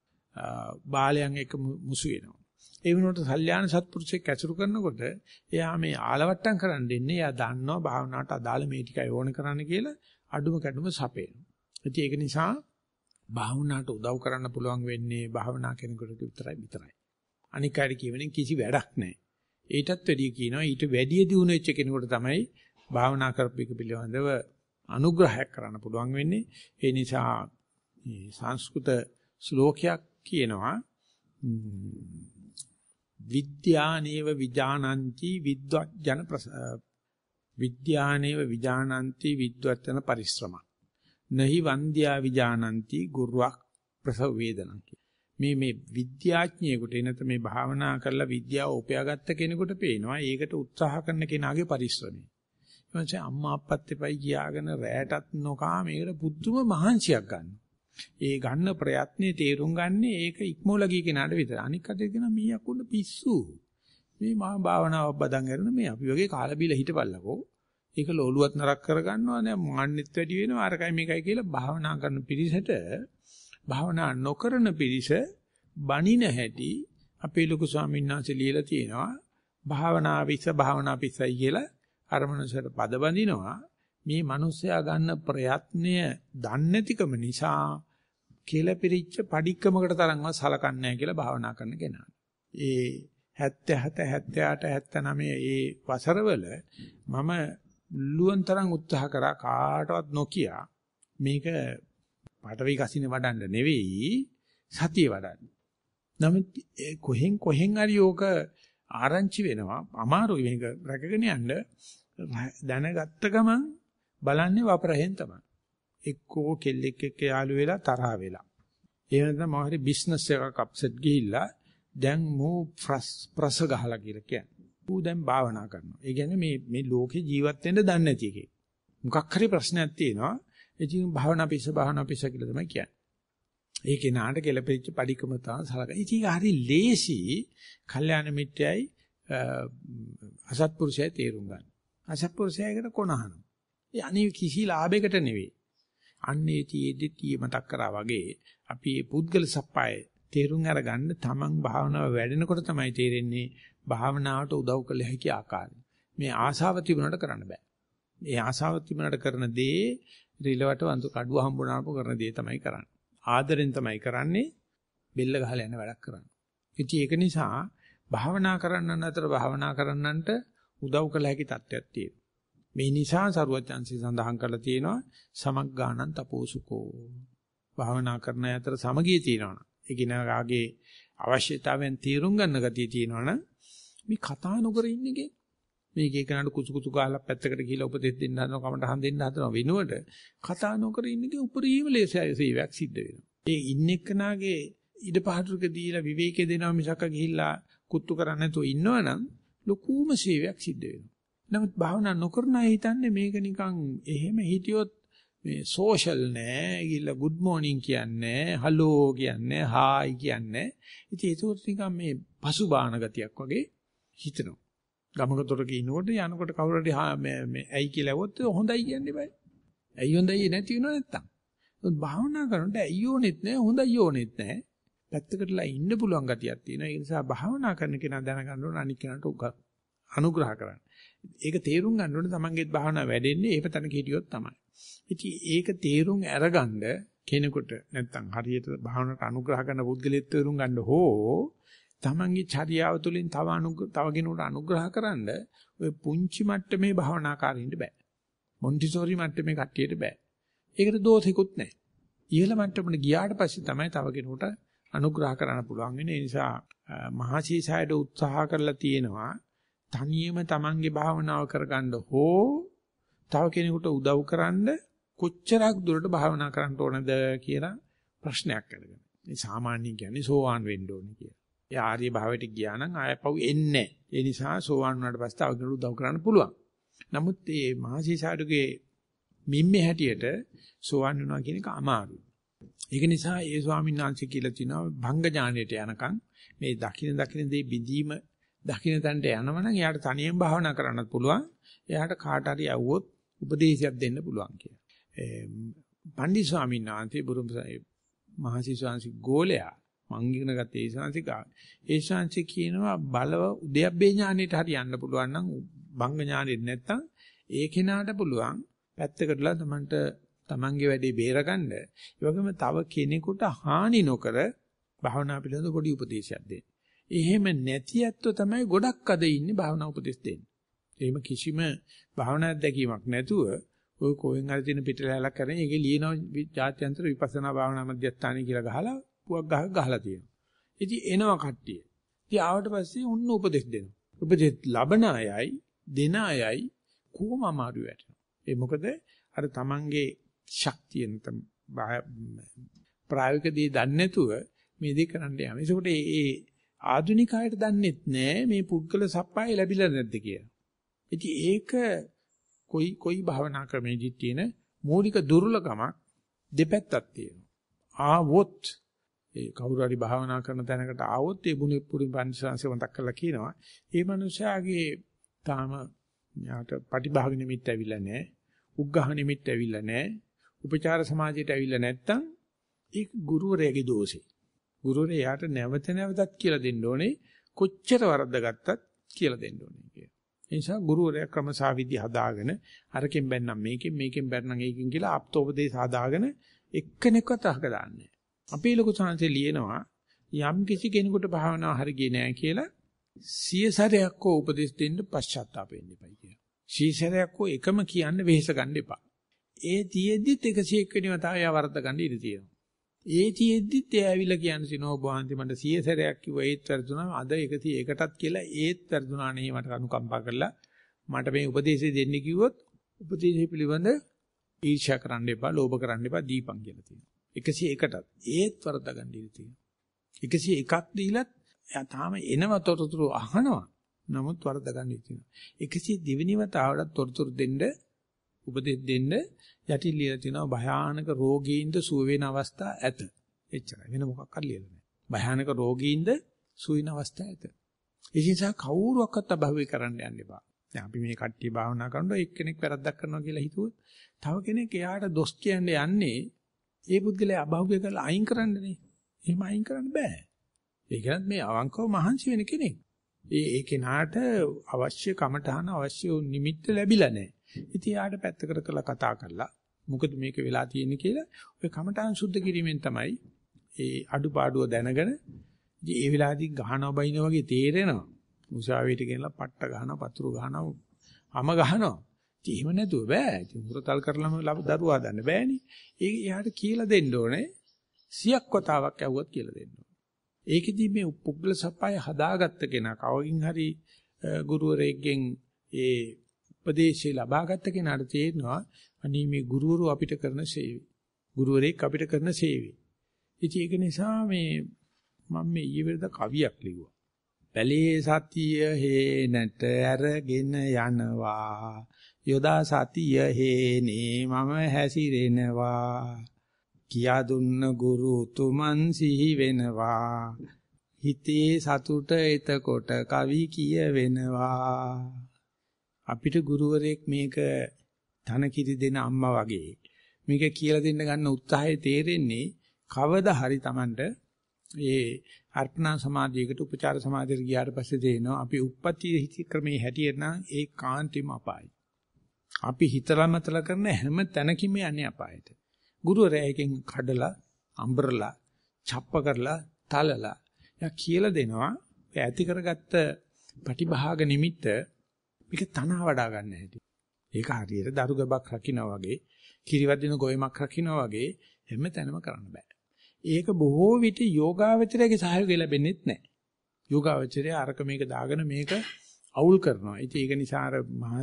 බාලයන් එක මුසු වෙනවා. ඒ වෙනුවට සල්යාන සත්පුරුෂයෙක් ඇසුරු කරනකොට එයා මේ ආලවට්ටම් කරන්න දෙන්නේ එයා දන්නවා භාවනාවට අදාළ මේ ටිකයි ඕන කරන්න කියලා අඩුම කැඩුම සපේනවා. ඉතින් ඒක නිසා භාවනාවට උදව් කරන්න පුළුවන් වෙන්නේ භාවනා කෙනෙකුට විතරයි. අනික අය කියවෙනින් කිසි වැඩක් නැහැ. ඊටත් වැඩිය කියනවා ඊට වැඩිය දියුණු වෙච්ච කෙනෙකුට තමයි භාවනා කරපු එක පිළිබඳව අනුග්‍රහයක් කරන්න පුළුවන් වෙන්නේ. ඒ නිසා මේ සංස්කෘත ශ්ලෝකයක් කියනවා විද්‍යානේව විජානಂತಿ විද්වජන විද්‍යානේව විජානಂತಿ විද්වජන පරිශ්‍රම නහි වන්ද්‍යා විජානಂತಿ ගුරුවක් ප්‍රසව වේදනං මේ විද්‍යාඥයෙකුට එනත මේ භාවනා කරලා විද්‍යාව උපයාගත්ත කෙනෙකුට පේනවා ඒකට උත්සාහ කරන කෙනාගේ පරිශ්‍රමය. එමන්සේ අම්මා අප්පත් එපයි කියාගෙන රැටත් නොකා මේකට පුදුම මහන්සියක් ගන්නවා. ඒ ගන්න ප්‍රයත්නේ තේරුම් ගන්නේ ඒක ඉක්මවලා ගිය කෙනාට විතර. අනික් කටේ කියන මේ අකුණ පිස්සු. මේ මහා භාවනාවක් බදන් කරන මේ අපි වගේ කාලා බීලා හිටපල්ලකෝ. ඒක ලෝලුවත් නරක කරගන්නවා නෑ මාන්නෙත් වැඩි වෙනවා අරකයි මේකයි කියලා භාවනා කරන පිරිසට භාවනා නොකරන පිරිස බණින හැටි අපේ ලොකු ස්වාමීන් වහන්සේ ලියලා තියෙනවා. භාවනා පිස්සයි කියලා අර මනුස්සයට පද බඳිනවා. මේ මිනිස්සයා ගන්න ප්‍රයත්නය දන්නේ නැතිකම නිසා කෙලපිරිච්ච padikkamakata තරම්වත් සලකන්නේ නැහැ කියලා භාවනා කරන කෙනා. ඒ 77 78 79 ඒ වසරවල මම ලුවන් තරම් උත්සාහ කරා කාටවත් නොකිය මේක පාඨවි කසිනේ වඩන්න නෙවෙයි සතිය වඩන්න. නමුත් කොහෙන් හරි යෝක ආරංචි වෙනවා අමාරුයි මේක රැකගෙන යන්න දැනගත්ත ගමන් බලන්නේ වපරහෙන් තමයි. එක්කෝ කෙල්ලෙක් එක්ක යාළු වෙලා තරහ වෙලා. ඒ වෙනතම මොහරි බිස්නස් එකක් අප්සෙට් ගිහිල්ලා දැන් මෝ ප්‍රස ගහලා කියලා කියන්නේ. ඌ දැන් භාවනා කරනවා. ඒ කියන්නේ මේ ලෝකේ ජීවත් වෙන්න දන්නේ නැති එකේ. මොකක් හරි ප්‍රශ්නයක් තියෙනවා. ඉතින් භාවනා පිස්ස කියලා තමයි කියන්නේ. ඒ කෙනාට කෙලපෙච්ච padikama තමයි සලකන්නේ. ඉතින් හරි ලේසි කල්යාණ මිත්‍යයි අසත්පුරුෂය තේරුම් ගන්න. අසත්පුරුෂයකට කොනහනවා. ඒ අනේ කිසි ලාභයකට නෙවෙයි. අන්නේ තියේදී මතක් කරා වගේ අපි මේ පුද්ගල සප්පාය තේරුම් අරගන්න තමන් භාවනාව වැඩෙනකොට තමයි තේරෙන්නේ භාවනාවට උදව් කළ හැකි ආකාරය. මේ ආශාව තිබුණාට කරන්න බෑ. මේ ආශාව තිබුණාට කරන දේ රිලවට වන්තු කඩුව හම්බුනාම කරන දේ තමයි කරන්නේ. ආදරෙන් තමයි කරන්නේ බෙල්ල ගහලා යන වැඩක් කරන්නේ. ඉතින් ඒක නිසා භාවනා කරන්නන් අතර භාවනා කරන්නන්ට උදව් කළ හැකි තත්ත්වයක් තියෙනවා. මේ නිසා සරුවචන්සි සඳහන් කරලා තියෙනවා සමග්ගාණං තපෝසුකෝ. භාවනා කරන අතර සමගිය තියෙනවනේ. ඒ කිනාගේ අවශ්‍යතාවයන් තීරුම් ගන්න ගතිය තියෙනවනම් මේ කතා නොකර ඉන්නේකේ මේක එකනට කුසු කුසු ගාලා පැත්තකට ගිහිලා උපදෙස් දෙන්න හදනවා කමට හන් දෙන්න හදනවා වෙනුවට කතා නොකර ඉන්නේකේ උපරිම සේවයක් සිද්ධ වෙනවා. ඒ ඉන්න එක්කනාගේ ඉඩ පහටුක දීලා විවේකේ දෙනවා මිසක ගිහිල්ලා කුත්තු කරන්නේ නැතුව ඉන්නවනම් ලොකුම සේවයක් සිද්ධ වෙනවා. නමුත් භාවනා නොකරන අය හිතන්නේ මේක නිකන් එහෙම හිටියොත් මේ සෝෂල් නෑ, ගිහලා good morning කියන්නේ, hello කියන්නේ, hi කියන්නේ. ඉතින් ඒක නිකන් මේ පසුබාහන ගතියක් වගේ හිතනවා. ගමකටොරක ඉනකොට යනකොට කවුරු හරි මේ ඇයි කියලා ඇහුවොත් හොඳයි කියන්නේ බෑ. ඇයි හොඳයි නැති වෙනව නැත්තම්. භාවනා කරනකොට ඇයි ඕනෙත් නෑ, හොඳයි ඕනෙත් නෑ. පැත්තකටලා ඉන්න පුළුවන් ගතියක් තියෙනවා. ඒ නිසා භාවනා කරන කෙනා දැනගන්න ඕන අනික් කෙනාට අනුග්‍රහ කරන්න. ඒක තේරුම් ගන්න ඕනේ තමන්ගේත් භාවනා වැඩෙන්නේ ඒ පැත්තට හිටියොත් තමයි. ඉතින් ඒක තේරුම් අරගන්න කෙනෙකුට නැත්තම් හරියට භාවනාවට අනුග්‍රහ කරන පුද්ගලෙත් තේරුම් ගන්න හෝ තමන්ගේ චර්යාව තුළින් තව කෙනෙකුට අනුග්‍රහ කරන්න ඔය පුංචි මට්ටමේ භාවනාකාරින්ට බෑ. මොන්ටිසෝරි මට්ටමේ කට්ටියට බෑ. ඒකට දෝෂිකුත් නැහැ. ඉහළ මට්ටමට ගියාට පස්සේ තමයි තව කෙනෙකුට අනුග්‍රහ කරන්න පුළුවන් වෙන්නේ. ඒ නිසා මහසීසයද උත්සාහ කරලා තියෙනවා තනියම තමන්ගේ භාවනාව කරගන්න හෝ තව කෙනෙකුට උදව් කරන්න කොච්චරක් දුරට භාවනා කරන්න ඕනද කියලා ප්‍රශ්නයක් අරගෙන. මේ සාමාන්‍යයෙන් කියන්නේ සෝවාන් වෙන්න ඕනේ කියලා. ඒ ආර්ය භාවයට ගියා නම් ආයපව් එන්නේ නැහැ. ඒ නිසා සෝවාන් වුණාට පස්සේ තව කෙනෙකුට උදව් කරන්න පුළුවන්. නමුත් මේ මහසීසයඩගේ මිම්මේ හැටියට සෝවාන් වෙනවා කියන එක අමාරුයි. ඒක නිසා ඒ ස්වාමීන් වහන්සේ කියලා තිනවා භංග ඥාණයට යනකම් මේ දකින දේ බිඳීම දකින්න තැනට යනවනම් එයාට තනියෙන් භාවනා කරන්නත් පුළුවන්. එයාට කාට හරි ඇව්වොත් උපදේශයක් දෙන්න පුළුවන් කියලා. පණ්ඩිත ස්වාමීන් වහන්සේ බුරුම මහසි ස්වාමීන් ගෝලයා මං ඉගෙන ගත්තේ ඒ ශාන්තිකා. ඒ ශාන්ති කියනවා බලව උද්‍යප්පේ ඥානෙට හරි යන්න පුළුවන් නම් භංග ඥානෙට නැත්තම් ඒ කෙනාට පුළුවන් පැත්තකටලා තමන්ගේ වැඩේ බේරගන්න. ඒ වගේම තව කෙනෙකුට හානි නොකර භාවනා පිළිබඳ පොඩි උපදේශයක් දෙන්න. එහෙම නැති ඇත්තෝ තමයි ගොඩක් අද ඉන්නේ භාවනා උපදෙස් දෙන්නේ. එහෙම කිසිම භාවනා අත්දැකීමක් නැතුව ඔය කොහෙන් හරි තියෙන පිටලැලක් කරගෙන ඒකේ ලියනවා ජාත්‍යන්තර විපස්සනා භාවනා මධ්‍යස්ථානයි කියලා ගහලා පුවක් ගහලා තියෙනවා. ඉතින් එනවා කට්ටිය. ඉතින් ආවට පස්සේ උන්න උපදෙස් දෙනවා. උපදෙස් ලබන අයයි දෙන අයයි කොහොම අමාරු වැටෙනවා. ඒ මොකද අර තමන්ගේ ශක්තිය නැත්නම් ප්‍රායෝගික දේ දන්නේ නැතුව මේ දේ කරන්න යනවා. ඒකට ඒ ආධුනිකයයට දන්නෙත් නෑ මේ පුද්ගල සප්පාය ලැබිලා නැද්ද කියලා. ඉතින් ඒක කොයි භාවනා ක්‍රමයේදී තියෙන මූලික දුර්ලභමක් දෙපැත්තක් තියෙනවා. ආවොත් ඒ කවුරු හරි භාවනා කරන තැනකට ආවොත් ඒ පුරින් පංචශාංශය මතක් කරලා කියනවා. ඒ මනුස්සයාගේ තාම යාට ප්‍රතිභාග නිමිත්ත ඇවිල්ලා නැහැ. උග්ඝහ නිමිත්ත ඇවිල්ලා නැහැ. උපචාර සමාජයට ඇවිල්ලා නැත්තම් ඒක ගුරුවරයාගේ දෝෂේ. ගුරුවරයාට නැවත නැවතත් කියලා දෙන්න ඕනේ කොච්චර වරද්දගත්තත් කියලා දෙන්න ඕනේ කියලා. ඒ නිසා ගුරුවරයා ක්‍රමසාවිදි හදාගෙන අරකින් බැන්නම් මේකෙන් බැන්නම් ඒකෙන් කියලා ආප්තෝපදේශ හදාගෙන එක්කෙනෙක්වත් අහක දාන්නේ. අපේ ලොකු සංහසේ ලියනවා යම් කිසි කෙනෙකුට භාවනාව හරියන්නේ නැහැ කියලා සියසරයක් හෝ උපදෙස් දෙන්න පශ්චාත්තාප වෙන්න එපයි කියලා. සියසරයක් හෝ එකම කියන්න වෙහෙස ගන්න එපා. ඒ තියෙද්දිත් 101 වෙනි වතාව යා වරද්ද ගන්න ඉඩ තියෙනවා. ඒ තියෙද්දිත් ඒ ඇවිල්ලා කියන්නේ සිනෝ බෝහන්ති මට 100 සැරයක් කිව්වා ඒත් වැරදුනා අද 101ටත් කියලා ඒත් වැරදුනා නේ මට අනුකම්පා කරලා මට මේ උපදේශය දෙන්න කිව්වොත් උපදේශය පිළිබඳ ඊර්ෂ්‍යා කරන්න එපා ලෝභ කරන්න එපා දීපන් කියලා තියෙනවා 101ටත් ඒත් වරද්දා ගන්න ඉඩ තියෙනවා 101ක් දීලත් එයා තාම එනවා තොරතුරු අහනවා නමුත් වරද්දා ගන්න ඉඩ තියෙනවා 102 වෙනි වතාවටත් තොරතුරු දෙන්න උපදෙස් දෙන්න යටි ලියලා තිනවා භයානක රෝගීන්ද සුව වෙන අවස්ථා ඇත. එච්චරයි. වෙන මොකක් හරි ලියලා නැහැ. භයානක රෝගීන්ද සුව වෙන අවස්ථා ඇත. ඒ නිසා කවුරුවක්වත් අභව්‍ය කරන්න යන්න එපා. දැන් අපි මේ කට්ටිය භාවනා කරනකොට එක්කෙනෙක් වැරද්දක් කරනවා කියලා හිතුවොත් තව කෙනෙක් එයාට දොස් කියන්න යන්නේ ඒ පුද්ගලයා අභව්‍ය කරලා අයින් කරන්නනේ. එහෙම අයින් කරන්න බෑ. ඒ කියන්නේ මේ අවංකව මහන්සි වෙන කෙනෙක්. ඒ කෙනාට අවශ්‍ය කමඨහන අවශ්‍ය නිමිත්ත ලැබිලා නැහැ. ඉතින් යාට පැත්තකට කරලා කතා කරලා මොකද මේක වෙලා තියෙන්නේ කියලා ඔය කමඨාන් සුද්ධ කිරීමෙන් තමයි ඒ අඩුපාඩුව දැනගෙන ඉතින් ඒ වෙලාවේදී ගහනවා බයින වගේ තේරෙනවා උසාවියට ගෙනලා පට්ට ගහනවා පතුරු ගහනවා අම ගහනවා ඉතින් එහෙම නැතුව බෑ ඉතින් හුරතල් කරලම දරුවා හදන්න බෑනේ ඒක එයාට කියලා දෙන්න ඕනේ 100ක් වතාවක් ඇහුවත් කියලා දෙන්න ඕනේ ඒකෙදී මේ පුද්ගල සප්පාය හදාගත්ත කෙනා කවකින් හරි ගුරුවරයෙක්ගෙන් ඒ උපදේශය ලබාගත්ත කෙනාට තේරෙනවා අනේ මේ ගුරුවරු අපිට කරන සේවය. ගුරුවරයෙක් අපිට කරන සේවය. ඉතින් ඒක නිසා මම මේ ඊවෙරද කවියක් ලිව්වා. පැලේ සතිය හේනට ඇරගෙන යනවා. යොදා සතිය හේනේ මම හැසිරෙනවා. කියා දුන්න ගුරු තුමන් සිහි වෙනවා. හිතේ සතුට එතකොට කවි කියවෙනවා. අපිට ගුරුවරයෙක් මේක ධන කිරි දෙන අම්මා වගේ මේක කියලා දෙන්න ගන්න උත්සාහය තේරෙන්නේ කවදා හරි Tamanට ඒ අර්පණා සමාධියකට උපචාර සමාධියට ගියාට පස්සේ තේනවා අපි උප්පත්ති ක්‍රමයේ හැටියට නම් ඒ කාන්තිම අපායයි. අපි හිතලා මතලා කරන හැම තැනකම යන්නේ අපායට. ගුරුවරයා එකෙන් කඩලා අඹරලා ڇප්ප කරලා තලලා යා කියලා දෙනවා ඇති කරගත්ත ප්‍රතිභාග නිමිත්ත මේක තනවා වඩා ගන්න හැටි. ඒක හරියට දරු ගබක් රකින්නා වගේ කිරිවැදින ගොයමක් රකින්නා වගේ හැම තැනම කරන්න බෑ. ඒක බොහෝ විට යෝගාවචරයේ සහයෝගය ලැබෙන්නේත් නැහැ. යෝගාවචරය අරක මේක දාගෙන මේක අවුල් කරනවා. ඉතින් ඒක නිසා අර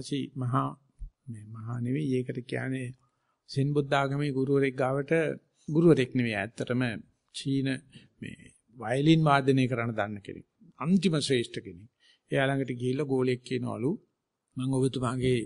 මහා නෙවෙයි ඒකට කියන්නේ සෙන් බුද්ධාගමේ ගුරුවරෙක් ගාවට ගුරුවරෙක් නෙවෙයි ඇත්තටම චීන මේ වයලින් වාදනය කරන්න දන්න කෙනෙක්. අන්තිම ශ්‍රේෂ්ඨ කෙනෙක්. එයා ළඟට ගිහිල්ලා ගෝලෙක් කියනවලු මම ඔබතුමාගේ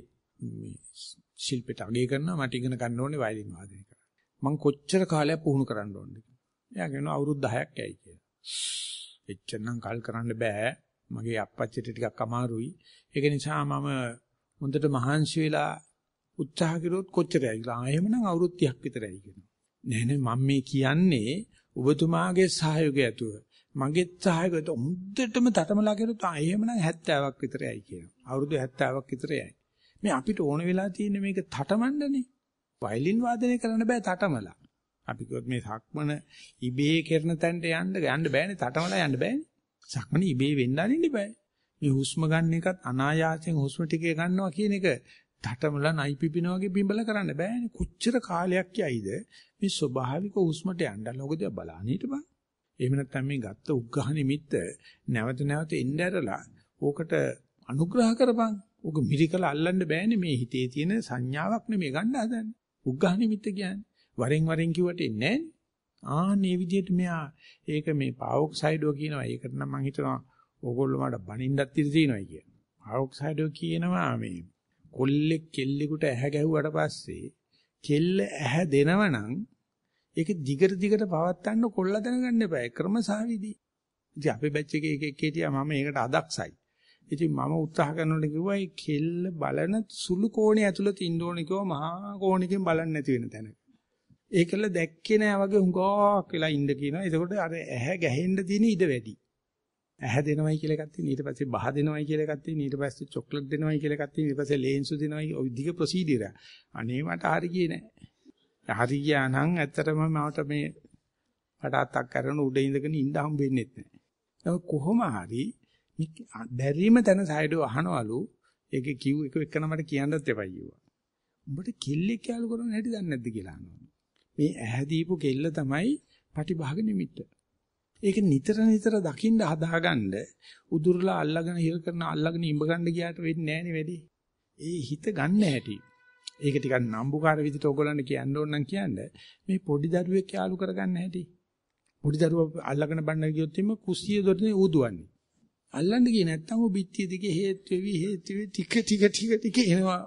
ශිල්පයට අගය කරනවා මට ඉගෙන ගන්න ඕනේ වයලින් වාදනය කරන්න. මම කොච්චර කාලයක් පුහුණු කරන්න ඕනද? එයා කියනවා අවුරුදු 10ක් ඇයි කියලා. එච්චරනම් කල් කරන්න බෑ. මගේ අප්පච්චිට ටිකක් අමාරුයි. ඒක නිසා මම හොඳට මහන්සි වෙලා උත්සාහ කළොත් කොච්චරයි කියලා. එහෙමනම් අවුරුදු 30ක් විතරයි කියනවා. නෑ නෑ මම මේ කියන්නේ ඔබතුමාගේ සහයෝගය ඇතුව. මගේ සහයෝගය හොඳටම තටමලා කරොත් එහෙමනම් 70ක් විතරයි කියනවා. අවුරුදු 70ක් විතරයි. මේ අපිට ඕන වෙලා තියෙන්නේ මේක තටමන්නනේ. වයලින් වාදනය කරන්න බෑ තටමලා. අපි කිව්වොත් මේ සක්මන ඉබේ කරන තැනට යන්න බෑනේ තටමලා යන්න බෑනේ. සක්මන ඉබේ වෙන්න අරින්න බෑ. මේ හුස්ම ගන්න එකත් අනායාසයෙන් හුස්ම ටිකේ ගන්නවා කියන එක තටමලා නයි පිපිනා වගේ බිම්බල කරන්න බෑනේ. කොච්චර කාලයක් යයිද මේ ස්වභාවික හුස්මට යන්න ලෝකද බලන්න හිටපන්. එහෙම නැත්නම් මේ ගත්ත උග්ඝහ නිමිත්ත නැවත නැවත එන්න ඇරලා ඕකට අනුග්‍රහ කරපන්. ඕක මිරිකලා අල්ලන්න බෑනේ මේ හිතේ තියෙන සංඥාවක් නෙමෙයි ගන්න හදන්නේ. උග්ඝහ නිමිත්ත කියන්නේ වරෙන් වරෙන් කිව්වට එන්නේ නෑනේ. මේ විදිහට මෙයා ඒක මේ පාවොක්සයිඩෝ කියනවා. ඒකට නම් මම හිතනවා ඕගොල්ලෝ මට බනින්නත් ඉඳී තියෙනවා කියන. පාවොක්සයිඩෝ කියනවා මේ කොල්ලෙක් කෙල්ලෙකුට ඇහැ ගැහුවට පස්සේ කෙල්ල ඇහැ දෙනවනම් ඒක දිගට දිගට පවත්තන්න කොල්ල දැනගන්න එපා. ක්‍රමසාවිදි. ඉතින් අපේ බැච් එකේ එකෙක් හිටියා මම ඒකට අදක්සයි. ඉතින් මම උත්සාහ කරනකොට කිව්වා මේ කෙල්ල බලන සුළු කෝණේ ඇතුළත ඉන්න ඕනේ කිව්වා මහා කෝණකින් බලන්න නැති වෙන තැන. ඒකල දැක්කේ නෑ වගේ හුඟක් වෙලා ඉන්න කියනවා. ඒකෝට අර ඇහැ ගැහෙන්න තියෙන ඉඩ වැඩි. ඇහැ දෙනවයි කියලා එකක් තියෙන ඊට පස්සේ බහ දෙනවයි කියලා එකක් තියෙන ඊට පස්සේ චොක්ලට් දෙනවයි කියලා එකක් තියෙන ඊට පස්සේ ලේන්සු දෙනවයි ඔය දිග ප්‍රොසීඩියර. අනේ මට හරි ගියේ නෑ. හරි ගියා නම් ඇත්තටම මට මේ පටාත්තක් කරන උඩ ඉඳගෙන ඉන්න හම්බෙන්නේ නැහැ. ඒක කොහොම හරි බැරිම තැන සයිඩෝ අහනවලු ඒකේ කිව් එක නමට කියන්නත් එපා කිව්වා. උඹට කෙල්ලෙක් යාළු කරන්න හැටි දන්නේ නැද්ද කියලා අහනවා. මේ ඇහැ දීපු කෙල්ල තමයි පටිභාග නිමිත්ත. ඒක නිතර නිතර දකින්න හදාගන්න උදුරලා අල්ලගෙන හිර කරන අල්ලගෙන ඉඹ ගන්න ගියාට වෙන්නේ නැහනේ වැඩි. ඒ හිත ගන්න හැටි. ඒක ටිකක් නම්බුකාර විදිහට ඕගොල්ලන්ට කියන්න ඕන නම් කියන්නේ මේ පොඩි දරුවෙක් යාළු කරගන්න හැටි. පොඩි දරුවා අල්ලගෙන බන්න ගියොත් එimhe කුස්සිය දොරේ ඌදුවන්නේ. අල්ලන්න ගියේ නැත්තම් ඔය පිටිය දිගේ හේත් වෙවි ටික එනවා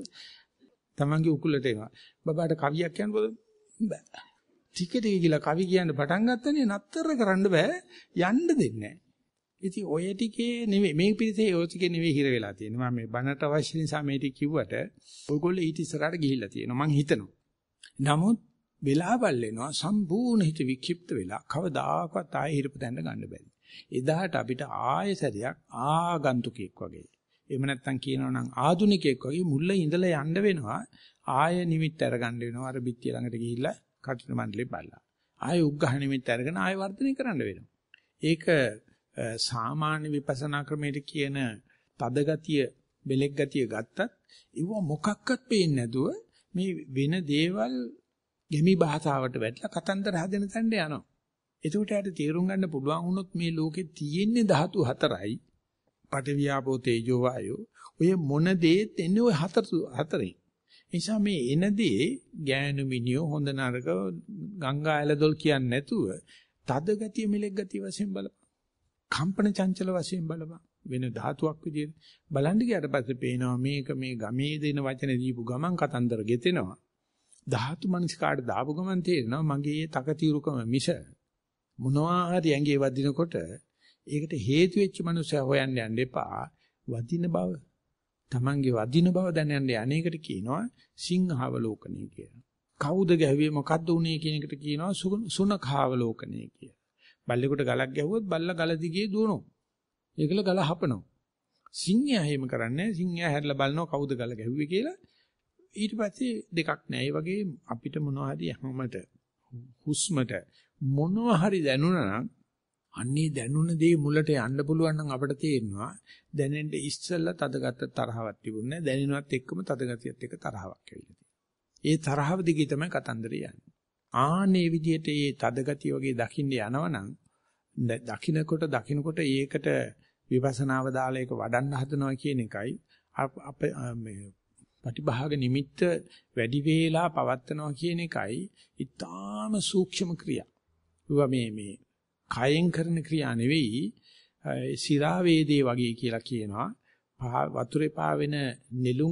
තමන්ගේ උකුලට එනවා. බබාට කවියක් කියනකොට බෑ. ටික කියලා කවි කියන්න පටන් ගත්තනේ නතර කරන්න බෑ යන්න දෙන්නේ නැහැ. ඉතින් ඔය ටිකේ නෙවෙයි මේ පිළිසේ ඔය ටිකේ නෙවෙයි හිර වෙලා තියෙන්නේ. මම මේ බණට අවශ්‍ය නිසා මේ ටික කිව්වට ඔයගොල්ලෝ ඊට ඉස්සරහට ගිහිල්ලා තියෙනවා මං හිතනවා. නමුත් වෙලාවල් එනවා සම්පූර්ණ හිත වික්ෂිප්ත වෙලා කවදාකවත් ආයෙ හිරප දැන්න ගන්න බැරි. එදාට අපිට ආයෙ සැරයක් ආගන්තුකෙක් වගේ. එහෙම නැත්නම් කියනවා නම් ආදුනිකෙක් වගේ මුල්ල ඉඳලා යන්න වෙනවා. ආයෙ නිමිත්ත අරගන්න වෙනවා. අර බිත්තිය ළඟට ගිහිල්ලා කටුන මණ්ඩලේ බලලා. ආයෙ උග්ඝහ නිමිත්ත අරගෙන ආයෙ වර්ධනය කරන්න වෙනවා. ඒක සාමාන්‍ය විපස්සනා ක්‍රමයට කියන තද ගතිය, බෙලෙක් ගතිය ගත්තත් ඒව මොකක්වත් පේන්නේ නැතුව මේ වෙන දේවල් ගැමි භාෂාවට වැටලා කතන්දර හදන තැනට යනවා. එතකොට යාට තේරුම් ගන්න පුළුවන් වුණොත් මේ ලෝකේ තියෙන්නේ ධාතු හතරයි. පඨවියාපෝ තේජෝ වායෝ. ඔය මොන දේත් එන්නේ ඔය හතරේ. නිසා මේ එන දේ ගෑනු මිනියෝ හොඳ නරක ගංගා ඇලදොල් කියන්නේ නැතුව තද ගතිය මෙලෙක් ගතිය වශයෙන් බලපන්. කම්පන චංචල වශයෙන් බලපන්. වෙන ධාතුවක් විදියට බලන්න ගියාට පස්සේ පේනවා මේක මේ ගමේ දෙන වචන දීපු ගමන් කතන්දර ගෙතෙනවා. ධාතු මනසිකාට දාපු ගමන් තේරෙනවා මගේ තකතිරුකම මිස මොනවා හරි ඇඟේ වදිනකොට ඒකට හේතු වෙච්ච මනුස්සයා හොයන්න යන්න එපා. වදින බව තමන්ගේ වදින බව දැනන්න අනේකට කියනවා සිංහාවලෝකණය කියලා. කවුද ගැහුවේ මොකද්ද උනේ කියන එකට කියනවා සුනඛාවලෝකණය කියලා. බල්ලෙකුට ගලක් ගැහුවොත් බල්ලා ගල දිගේ දුවනවා. ඒකල ගල හපනවා. සිංහයා එහෙම කරන්නේ සිංහයා හැරිලා බලනවා කවුද ගල ගැහුවේ කියලා. ඊට පස්සේ දෙකක් නෑ. ඒ වගේ අපිට මොනවා හරි හැමකට හුස්මට මොනවා හරි දැනුණා නම් අන්නේ දැනුණ දේ මුලට යන්න පුළුවන් නම් අපිට තේරෙනවා දැනෙන්න ඉස්සෙල්ලා තදගත තරහවක් තිබුණේ නැහැ. දැනෙනවත් එක්කම තදගතියත් එක්ක තරහවක් ඇවිල්ලා. ඒ තරහව දිගේ තමයි කතන්දරය යන්නේ. ආනේ විදිහට මේ තදගතිය වගේ දකින්න යනවනම් දකින්නකොට ඒකට විපස්සනාව දාලා ඒක වඩන්න හදනවා කියන එකයි අප මේ ප්‍රතිභාග නිමිත්ත වැඩි වේලා පවත්නවා කියන එකයි ඊටාම සූක්ෂම ක්‍රියා. ඒවා මේ කයෙන් කරන ක්‍රියා නෙවෙයි සිරා වේදේ වගේ කියලා කියනවා. වතුරේ පාවෙන නෙළුම්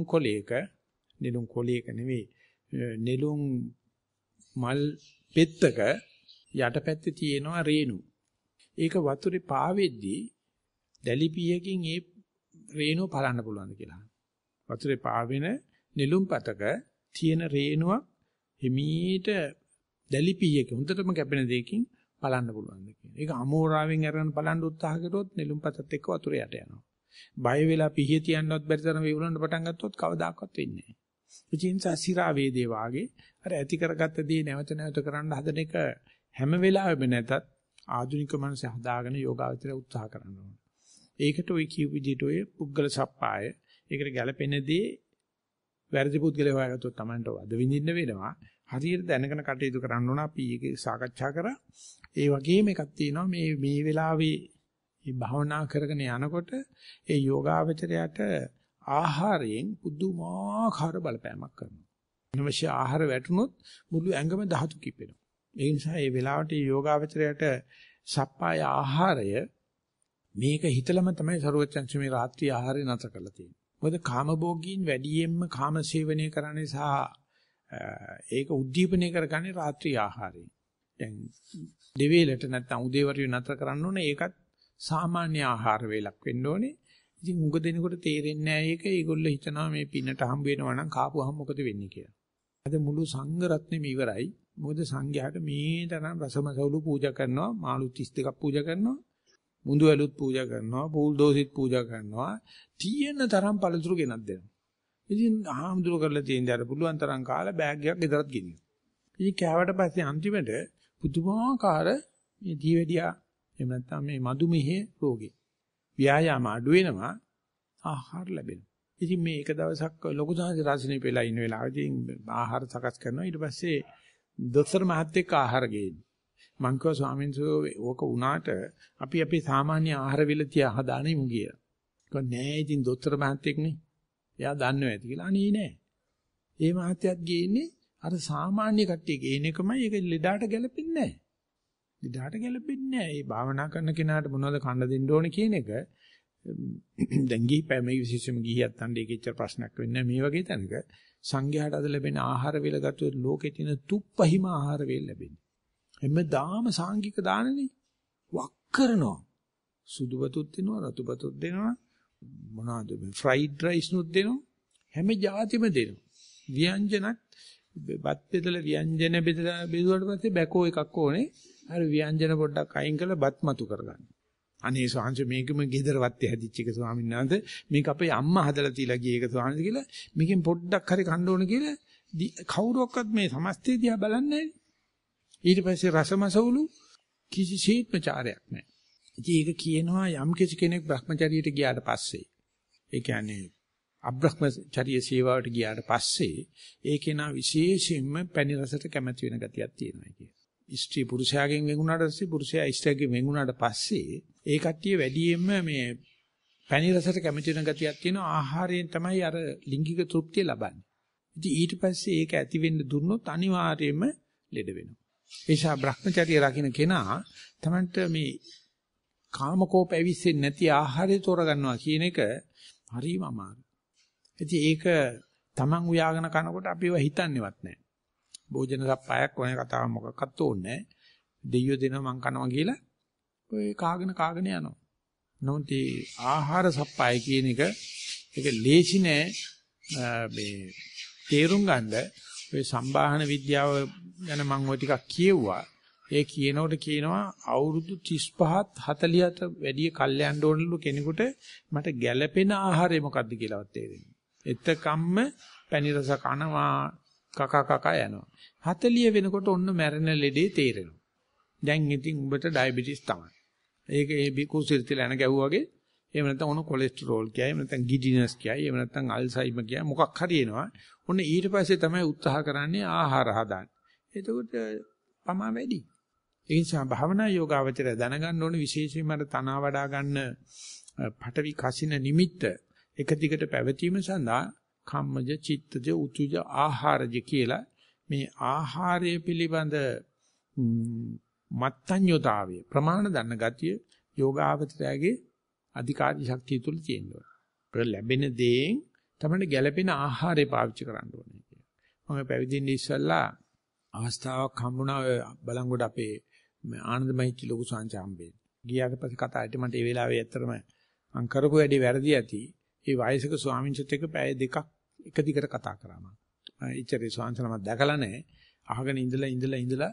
කොලයක නෙවෙයි නෙළුම් මල් පෙත්තක යටපැත්තේ තියෙනවා රේණු. ඒක වතුරේ පාවෙද්දී දැලිපියකින් ඒ රේණුව බලන්න පුළුවන්ද කියලා. වතුරේ පාවෙන නෙළුම් පතක තියෙන රේණුවක් හිමීට දැලිපියක හොඳටම කැපෙන දෙයකින් බලන්න පුළුවන්ද කියන. ඒක අමෝරාවෙන් අරගෙන බලන්න උත්සාහ කරොත් නෙළුම් පතත් එක්ක වතුර යට යනවා. බය වෙලා පිහිය තියන්නවත් බැරි තරම වේවුලන්න පටන් ගත්තොත් කවදාකවත් වෙන්නේ නැහැ. ඒ නිසා සිරා වේදේ වාගේ අර ඇති කරගත්ත දේ නැවත නැවත කරන්න හදන එක හැම වෙලාවෙම නැතත් ආධුනික මනස හදාගෙන යෝගාවචරය උත්සාහ කරනවා. ඒකට ওই කියු විදිහට ඔය පුද්ගල සප්පාය ඒකට ගැළපෙනදී වැරදි පුද්ගලයා හොයාගත්තොත් Tamanට වද විඳින්න වෙනවා. හරියට දැනගෙන කටයුතු කරන්න ඕන. අපි ඒක සාකච්ඡා කරා. ඒ වගේම එකක් තියෙනවා මේ වෙලාවේ මේ භාවනා කරගෙන යනකොට ඒ යෝගාවචරයට ආහාරයෙන් පුදුමාකාර බලපෑමක් කරනවා. අනවශ්‍ය ආහාර වැටුනොත් මුළු ඇඟම ධාතු කිපෙනවා. ඒ නිසා මේ වෙලාවට යෝගාවචරයට සප්පාය ආහාරය මේක හිතලම තමයි සරුවචන්සි මේ රාත්‍රී ආහාරය නැතර කරලා තියෙන්නේ. මොකද කාමභෝගීන් වැඩියෙන්ම කාම සේවනය කරන්නේ සහ ඒක උද්දීපනය කරගන්නේ රාත්‍රී ආහාරයෙන්. දැන් දෙවේලට නැත්නම් උදේවරුේ නැතර කරන්න ඕනේ. ඒකත් සාමාන්‍ය ආහාර වේලක් වෙන්න ඕනේ. ඉතින් උඟ දෙනකොට තේරෙන්නේ නැහැ ඒක. ඒගොල්ලෝ හිතනවා මේ පින්නට හම්බ වෙනවා නම් කාපුවාම මොකද වෙන්නේ කියලා. අද මුළු සංඝ රත්නෙම ඉවරයි. මොකද සංඝයාට මේ තරම් රසමසවුලු පූජා කරනවා, මාළු 32ක් පූජා කරනවා, මුඳු ඇලුත් පූජා කරනවා, පූල් දෝසිත් පූජා කරනවා, තියෙන තරම් පළතුරු ගෙනත් දෙනවා. ඉතින් ආම්දුර කරලා තියෙන දර පුළුවන් තරම් කාලා බෑග් එකක් ගෙදරත් ගෙනියනවා. ඉතින් කෑවට පස්සේ අන්තිමට පුදුමාකාර මේ දීවැඩියා එහෙම නැත්නම් මේ මధుමෙහි රෝගේ ව්‍යායාම අඩු වෙනවා, ආහාර ලැබෙනවා. ඉතින් මේ එක දවසක් ලොකු සාංශ රාජිනේ වෙලා ඉන්න වෙලාවදී ආහාර සකස් කරනවා. ඊට පස්සේ දොස්තර මහත්තයෙක් ආහාර ගේන්නේ. මං කිව්වා ස්වාමීන් වහන්සේ ඕක වුණාට අපි අපේ සාමාන්‍ය ආහාර විල තියා හදානෙමු කියලා. කිව්වා නෑ ඉතින් දොස්තර මහත්තයෙක්නේ. එයා දන්නව ඇති කියලා. අනේ නෑ. ඒ මහත්තයත් ගේන්නේ අර සාමාන්‍ය කට්ටිය ගේන එකමයි. ඒක ලෙඩාට ගැලපෙන්නේ නෑ. ලෙඩාට ගැලපෙන්නේ නෑ. මේ භාවනා කරන කෙනාට මොනවද කන්න දෙන්න ඕනේ කියන එක දැන් මේ විශේෂම ගිහියත් අnder ඒකෙච්චර ප්‍රශ්නයක් වෙන්නේ නෑ. මේ වගේ තැනක සංඝයාට අද ලැබෙන ආහාර වේල ගත්තොත් ලෝකේ තියෙන තුප්පහිම ආහාර වේල ලැබෙන්නේ. හැමදාම සාංගික දානනේ වක් කරනවා. සුදුබතුත් දෙනවා, රතුබතුත් දෙනවා, මොනවාද මේ ෆ්‍රයිඩ් රයිස් නුත් දෙනවා. හැම જાතිම දෙනවා. ව්‍යංජනත් බත් බෙදලා ව්‍යංජන බෙදලා බෙදුවට පස්සේ බැකෝ එකක් ඕනේ. අර ව්‍යංජන පොඩ්ඩක් අයින් කරලා බත් මතු කරගන්න. අනේ ස්වාමීන් මේකම ගෙදරවත් හැදිච්ච එක ස්වාමීන් වහන්සේ මේක අපේ අම්මා හදලා තියලා ගිය එක ස්වාමීන් කියලා මේකෙන් පොඩ්ඩක් හරි කන්න ඕන කියලා කවුරුවක්වත් මේ සමස්තය දිහා බලන්නේ නැහැ. ඊට පස්සේ රසමසවුලු කිසිසේත්ම චාරයක් නැහැ. ඉතින් ඒක කියනවා යම් කෙනෙක් Brahmacharyaට ගියාට පස්සේ ඒ කියන්නේ අබ්‍රහ්මචර්ය සේවාවට ගියාට පස්සේ ඒකේ නා විශේෂයෙන්ම පැණි රසට කැමති වෙන ගතියක් තියෙනවා කිය. ස්ත්‍රී පුරුෂයාගෙන් වෙන්ුණාට පස්සේ පුරුෂයා ස්ත්‍රියගෙන් වෙන්ුණාට පස්සේ ඒ කට්ටිය වැඩියෙන්ම මේ පැණි රසට කැමති වෙන ගතියක් තියෙනවා. ආහාරයෙන් තමයි අර ලිංගික තෘප්තිය ලබන්නේ. ඉතින් ඊට පස්සේ ඒක ඇති වෙන්න දුන්නොත් අනිවාර්යයෙන්ම ලෙඩ වෙනවා. ඒ නිසා Brahmacharya රකින්න කෙනා තමන්ට මේ කාමකෝප ඇවිස්සෙන්නේ නැති ආහාරය තෝරගන්නවා කියන එක හරිම අමාරුයි. ඉතින් ඒක Taman උයාගෙන කනකොට අපිව හිතන්නේවත් නැහැ. භෝජන සප්පායක් ඕනේ කතාව මොකක්වත් ඕනේ නැහැ. දෙයියෝ දෙනවා මං කනවා කියලා ඔය කාගෙන යනවා. නමුත් මේ ආහාර සප්පාය කියන එක ඒක ලේසි නෑ මේ තේරුම් ගන්න. ඔය සම්බාහන විද්‍යාව ගැන මම ඔය ටිකක් කියෙව්වා. ඒ කියනකොට කියනවා අවුරුදු 35ත් 40ට වැඩි කල් යන්න ඕනලු කෙනෙකුට මට ගැළපෙන ආහාරය මොකද්ද කියලාවත් තේරෙන්නේ. එතකම්ම පැණි රස කනවා කක යනවා. 40 වෙනකොට ඔන්න මැරෙන ලෙඩේ තේරෙනවා. දැන් ඉතින් උඹට ඩයබටිස් තමයි. ඒක ඒ කුසිරිතල යන ගැව්වාගේ එහෙම නැත්නම් ඔන්න කොලෙස්ටරෝල් කියයි එහෙම නැත්නම් ගිඩිනස් කියයි එහෙම නැත්නම් අල්සයිමර් කියයි මොකක් හරි එනවා. ඔන්න ඊට පස්සේ තමයි උත්සාහ කරන්නේ ආහාර හදාන්න. එතකොට පමා වැඩි. ඒ නිසා භාවනා යෝගාවචරය දැනගන්න ඕනේ විශේෂයෙන්ම අර තනවා වඩා ගන්න පටවි කසින නිමිත්ත එක දිගට පැවතීම සඳහා කම්මජ චිත්තජ උතුජ ආහාරජ කියලා මේ ආහාරය පිළිබඳ මත්ඤ්‍යතාවය ප්‍රමාණ දන්න ගතිය යෝගාවචරයේ අධිකාරී ශක්තිය තුල තියෙනවා. ඒක ලැබෙන දේෙන් තමයි ගැළපෙන ආහාරය පාවිච්චි කරන්න ඕනේ කියලා. මම පැවිදිින්න ඉස්සෙල්ලා අවස්ථාවක් හම්බුණා බලංගොඩ අපේ ආනන්දමහිච්චි ලොකු සංචාම්බේ. ගියාට පස්සේ කතාවට මට ඒ වෙලාවේ ඇත්තටම මම කරපු වැඩේ වැරදි ඇති. ඒ වයසක ස්වාමීන් වහන්සේත් එක්ක පැය දෙකක් එක දිගට කතා කරා මම. ඉච්චරේ ස්වාමීන් වහන්සේ දැකලා නැහැ. අහගෙන ඉඳලා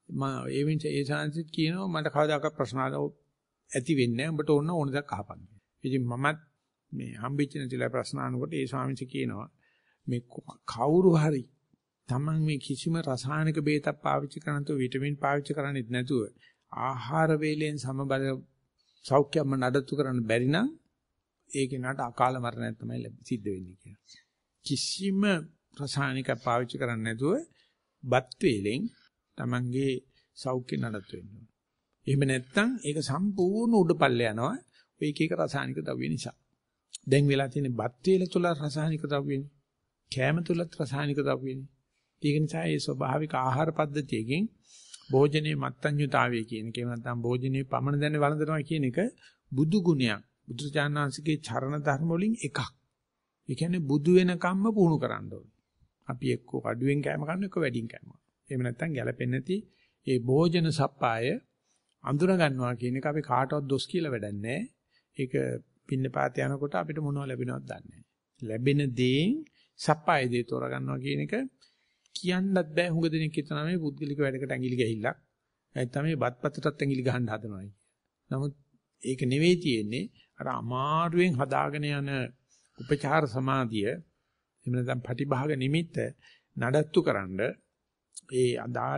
ඒ සංසිත් කියනවා මට කවදාකවත් ප්‍රශ්න ඇති වෙන්නේ නැහැ. උඹට ඕන දයක් අහපන්. ඉතින් මමත් මේ හම්බෙච්ච නැතිලා ප්‍රශ්න අහනකොට ඒ ස්වාමීන් වහන්සේ කියනවා මේ කවුරු හරි Taman මේ කිසිම රසායනික බේතක් පාවිච්චි කරන්නේ නැතුව විටමින් පාවිච්චි කරන්නේ නැතුව ආහාර වේලෙන් සමබර සෞඛ්‍යම නඩත්තු කරන්න බැරි නම් ඒ කෙනාට අකාල මරණයක් තමයි සිද්ධ වෙන්නේ කියලා. කිසිම රසායනික පාවිච්චි කරන්නේ නැතුව බත් වේලෙන් Tamanගේ සෞඛ්‍ය නඩත්තු වෙනවා. එහෙම නැත්නම් ඒක සම්පූර්ණ උඩපල්ල යනවා ඔය එක රසායනික ද්‍රව්‍ය නිසා. දැන් වෙලා තියෙන බත් වේල තුල රසායනික ද්‍රව්‍යනේ. කැම තුලත් රසායනික ද්‍රව්‍යනේ. ඒක නිසා මේ ස්වභාවික ආහාර පද්ධතියකින් භෝජනයේ මත්ඤ්‍යතාවය කියන එක නැත්නම් භෝජනයේ පමණ දැන වළඳනවා කියන එක බුදු ගුණයක්. බුදුචානන්සේගේ චරණ ධර්ම වලින් එකක්. ඒ කියන්නේ බුදු වෙනකම්ම පුහුණු කරන්න ඕනේ. අපි එක්ක අඩුවෙන් කැම කන්න එක්ක වැඩියෙන් කැම. එහෙම නැත්නම් ගැළපෙන්නේ නැති ඒ භෝජන සප්පාය අඳුර ගන්නවා කියන එක අපි කාටවත් දොස් කියලා වැඩක් නැහැ. ඒක පින්නපාත යනකොට අපිට මොනව ලැබෙනවද දන්නේ නැහැ. ලැබෙන දේෙන් සප්පාය දේ තෝරා ගන්නවා කියන එක කියන්නත් බෑ. හුඟ දෙනෙක් හිතනවා මේ පුද්ගලික වැඩකට ඇඟිලි ගහිල්ලක්. නැත්නම් මේ බත්පතටත් ඇඟිලි ගහන්න හදනවා. නමුත් ඒක නෙවෙයි තියෙන්නේ අර අමාරුවෙන් හදාගෙන යන උපචාර සමාධිය එහෙම නැත්නම් ප්‍රතිභාග නිමිත්ත නඩත්තුකරනද ඒ අදාළ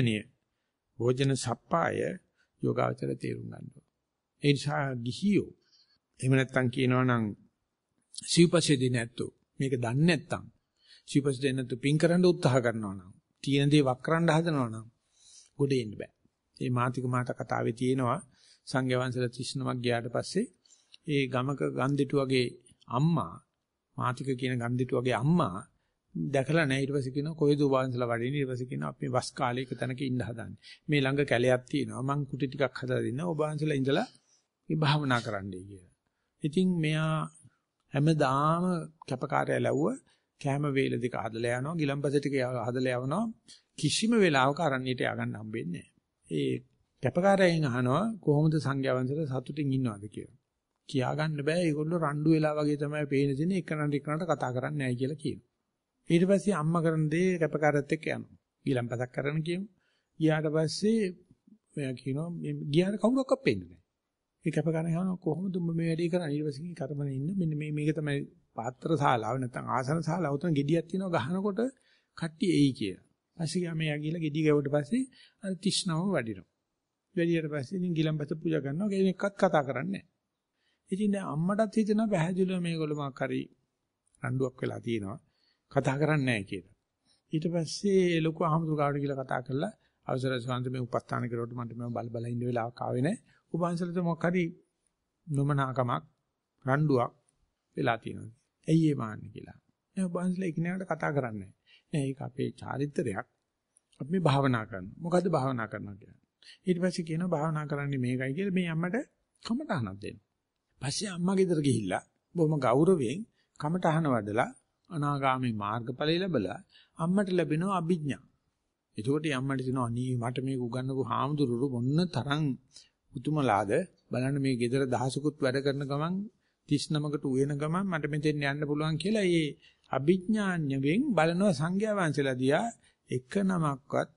භෝජන සප්පාය යෝගාවචර තේරුම් ගන්නවා. ඒ නිසා ගිහියෝ එහෙම නැත්නම් කියනවා නම් සිව්පස්සේ දෙන්නේ නැත්තෝ මේක දන්නේ නැත්තම් සිව්පස්සේ දෙන්නේ නැතු පින් කරන්න උත්සාහ කරනවා නම් තියෙන දේ වක්රන්න හදනවා නම් ගොඩ එන්න බෑ. මේ මාතික මාත කතාවේ තියෙනවා සංඝයා වහන්සේලා 39ක් ගියාට පස්සේ ඒ ගමක ගන්දිටු වගේ අම්මා මාතික කියන ගන්දිටු වගේ අම්මා දැකලා නැහැ. ඊට පස්සේ කියනවා කොයිද ඔබ වහන්සේලා වඩින්නේ? ඊට පස්සේ කියනවා අපි වස් කාලේ එක තැනක ඉන්න හදන්නේ. මේ ළඟ කැලයක් තියෙනවා. මං කුටි ටිකක් හදලා දෙන්න. ඔබ වහන්සේලා ඉඳලා මේ භාවනා කරන්නයි කියලා. ඉතින් මෙයා හැමදාම කැපකාරය ලැබුව කැම වේල දෙක හදලා යනවා. ගිලම්පස ටික හදලා යවනවා. කිසිම වෙලාවක අරණියට ය아가න්න හම්බෙන්නේ නැහැ. ඒ කැපකාරයෙන් අහනවා කොහොමද සංඝයා වහන්සේලා සතුටින් ඉන්නවද කියලා. කියා ගන්න බෑ. ඒගොල්ලෝ රණ්ඩු වෙලා වගේ තමයි පේන දෙන්නේ. එකනට කතා කරන්නේ නැහැ කියලා කියනවා. ඊට පස්සේ අම්මා කරන දේ කැපකාරයත් එක්ක යනවා. ඊළඟපතක් කරන්න කියමු. ගියාට පස්සේ මෙයා කියනවා මේ ගියාට කවුරක්වත් පෙන්නේ නැහැ. ඒ කැපකාරයන් අහනවා කොහොමද උඹ මේ වැඩේ කරන්නේ? ඊට පස්සේ කරමනේ ඉන්න මෙන්න මේක තමයි පාත්‍ර ශාලාව නැත්නම් ආසන ශාලාව. උතන ගෙඩියක් තියෙනවා ගහනකොට කට්ටිය එයි කියලා. පස්සේ මෙයා ගිහලා ගෙඩිය ගැවුවට පස්සේ අර 39ම වඩිනවා. වැඩියට පස්සේ ඉතින් ගිලම්පස පූජා කරනවා. කෙනෙක්වත් කතා කරන්නේ නැහැ. ඉතින් දැන් අම්මටත් හිතෙනවා පැහැදිලිව මේගොල්ලෝ මොකක් හරි රණ්ඩුවක් වෙලා තියෙනවා. කතා කරන්නේ නැහැ කියලා. ඊට පස්සේ ලොකු අහමුතු ගාවට කියලා කතා කරලා අවසරයි ස්වාමීන් මේ උපස්ථාන කරුවට මට මේ බල ඉන්න වෙලාවක් ආවේ නැහැ. ඔබ වහන්සේලට මොකක් හරි නොමනාකමක් රණ්ඩුවක් වෙලා තියෙනවා. ඇයි ඒ මාන්නේ කියලා. මේ ඔබ වහන්සේලා එකිනෙකට කතා කරන්නේ නැහැ. ඒක අපේ චාරිත්‍රයක්. අපි මේ භාවනා කරනවා. මොකද්ද භාවනා කරනවා කියන්නේ? ඊට පස්සේ කියනවා භාවනා කරන්නේ මේකයි කියලා මේ අම්මට කමටහනක් දෙනවා. පස්සේ අම්මා ගෙදර ගිහිල්ලා බොහොම ගෞරවයෙන් කමටහන වඩලා අනාගාමී මාර්ගඵලය ලැබලා අම්මට ලැබෙනවා අභිඥා. එතකොට අම්මට කියනවා අනේ මට මේක උගන්වපු හාමුදුරුවෝ මොන්න තරම් උතුමලාද බලන්න මේ ගෙදර දහසකුත් වැඩ කරන ගමන් 39කට උයන ගමන් මට මෙතෙන් යන්න පුළුවන් කියලා ඒ අභිඥාඥයෙන් බලනවා සංඝයා වහන්සේලා දිහා එක නමක්වත්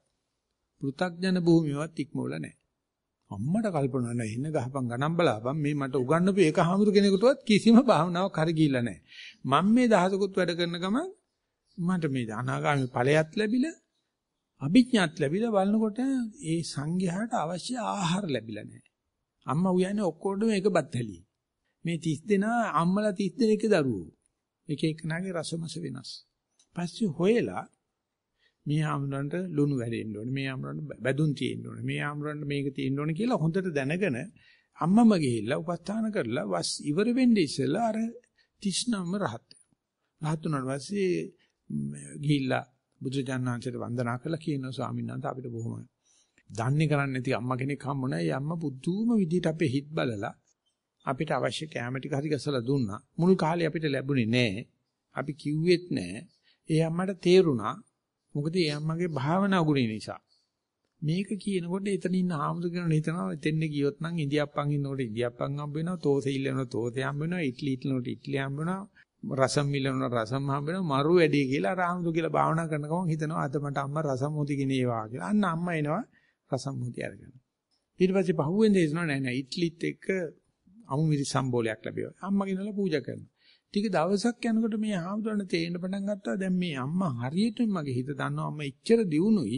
පෘථග්ජන භූමියවත් ඉක්මවල නැහැ. අම්මට කල්පනා නැහැ ඉන්න ගහපන් ගණන් බලාපන් මේ මට උගන්වපු එක හාමුදුරු කෙනෙකුටවත් කිසිම භාවනාවක් හරි ගිහිල්ලා නැහැ. මම මේ දහසකුත් වැඩ කරන ගමන් මට මේ අනාගාමී ඵලයක් ලැබිලා අභිඥාත් ලැබිලා බලනකොට ඒ සංඝයාට අවශ්‍ය ආහාර ලැබිලා නැහැ. අම්මා උයන්නේ ඔක්කොටම එක බත් හැලි. මේ 30 දෙනා අම්මලා 30 දෙනෙක්ගේ දරුවෝ. එක එකනාගේ රසමස වෙනස්. පස්සේ හොයලා මේ ආම්රන්ට ලුණු වැඩෙන්න ඕනේ. මේ ආම්රන්ට බැදුම් තියෙන්න ඕනේ. මේ ආම්රන්ට මේක තියෙන්න ඕනේ කියලා හොඳට දැනගෙන අම්මම ගිහිල්ලා උපස්ථාන කරලා වස් ඉවර වෙන්නේ ඉස්සෙල්ලා අර 39ම රහත්. රහත් උනාට පස්සේ ගිහිල්ලා බුදුජානනාංශයට වන්දනා කළා කියනවා ස්වාමීන් වහන්සේ අපිට බොහොම දන්නේ කරන්නේ නැති අම්මා කෙනෙක් හම්බුණා. ඒ අම්මා බුදුම විදියට අපේ හිත බලලා අපිට අවශ්‍ය කැම ටික හරි ගසලා දුන්නා. මුල් කාලේ අපිට ලැබුණේ නැහැ. අපි කිව්වෙත් නැහැ. ඒ අම්මට තේරුණා. මොකද ඒ අම්මගේ භාවනා ගුණ නිසා. මේක කියනකොට එතන ඉන්න ආමුදු කෙනෙක් හිතනවා එතෙන්ද ගියොත් නම් ඉන්දියාප්පන් ඉන්නකොට ඉන්දියාප්පන් හම්බ වෙනවා. තෝසේ ඉල්ලනකොට තෝසේ හම්බ වෙනවා. ඉඩ්ලි ඉල්ලනකොට ඉඩ්ලි හම්බ වෙනවා. රසම් ඉල්ලනකොට රසම් හම්බ වෙනවා. මරු වැඩි කියලා ආමුදු කියලා භාවනා කරන ගමන් හිතනවා අද මට අම්මා රසම් මුති ගෙනේවා කියලා. අන්න අම්මා එනවා රසම් මුති අරගෙන. ඊට පස්සේ පහුවෙන් දෙනවා නෑ නෑ ඉඩ්ලිත් එක්ක අමුමිරි සම්බෝලයක් ලැබෙනවා. අම්මා ගෙනලා පූජා කරනවා. ටික දවසක් යනකොට මේ ආමුදුරණ තේරෙන්න පටන් ගත්තා. දැන් මේ අම්මා හරියටම මගේ හිත දන්නවා අම්මා එච්චර දියුණුයි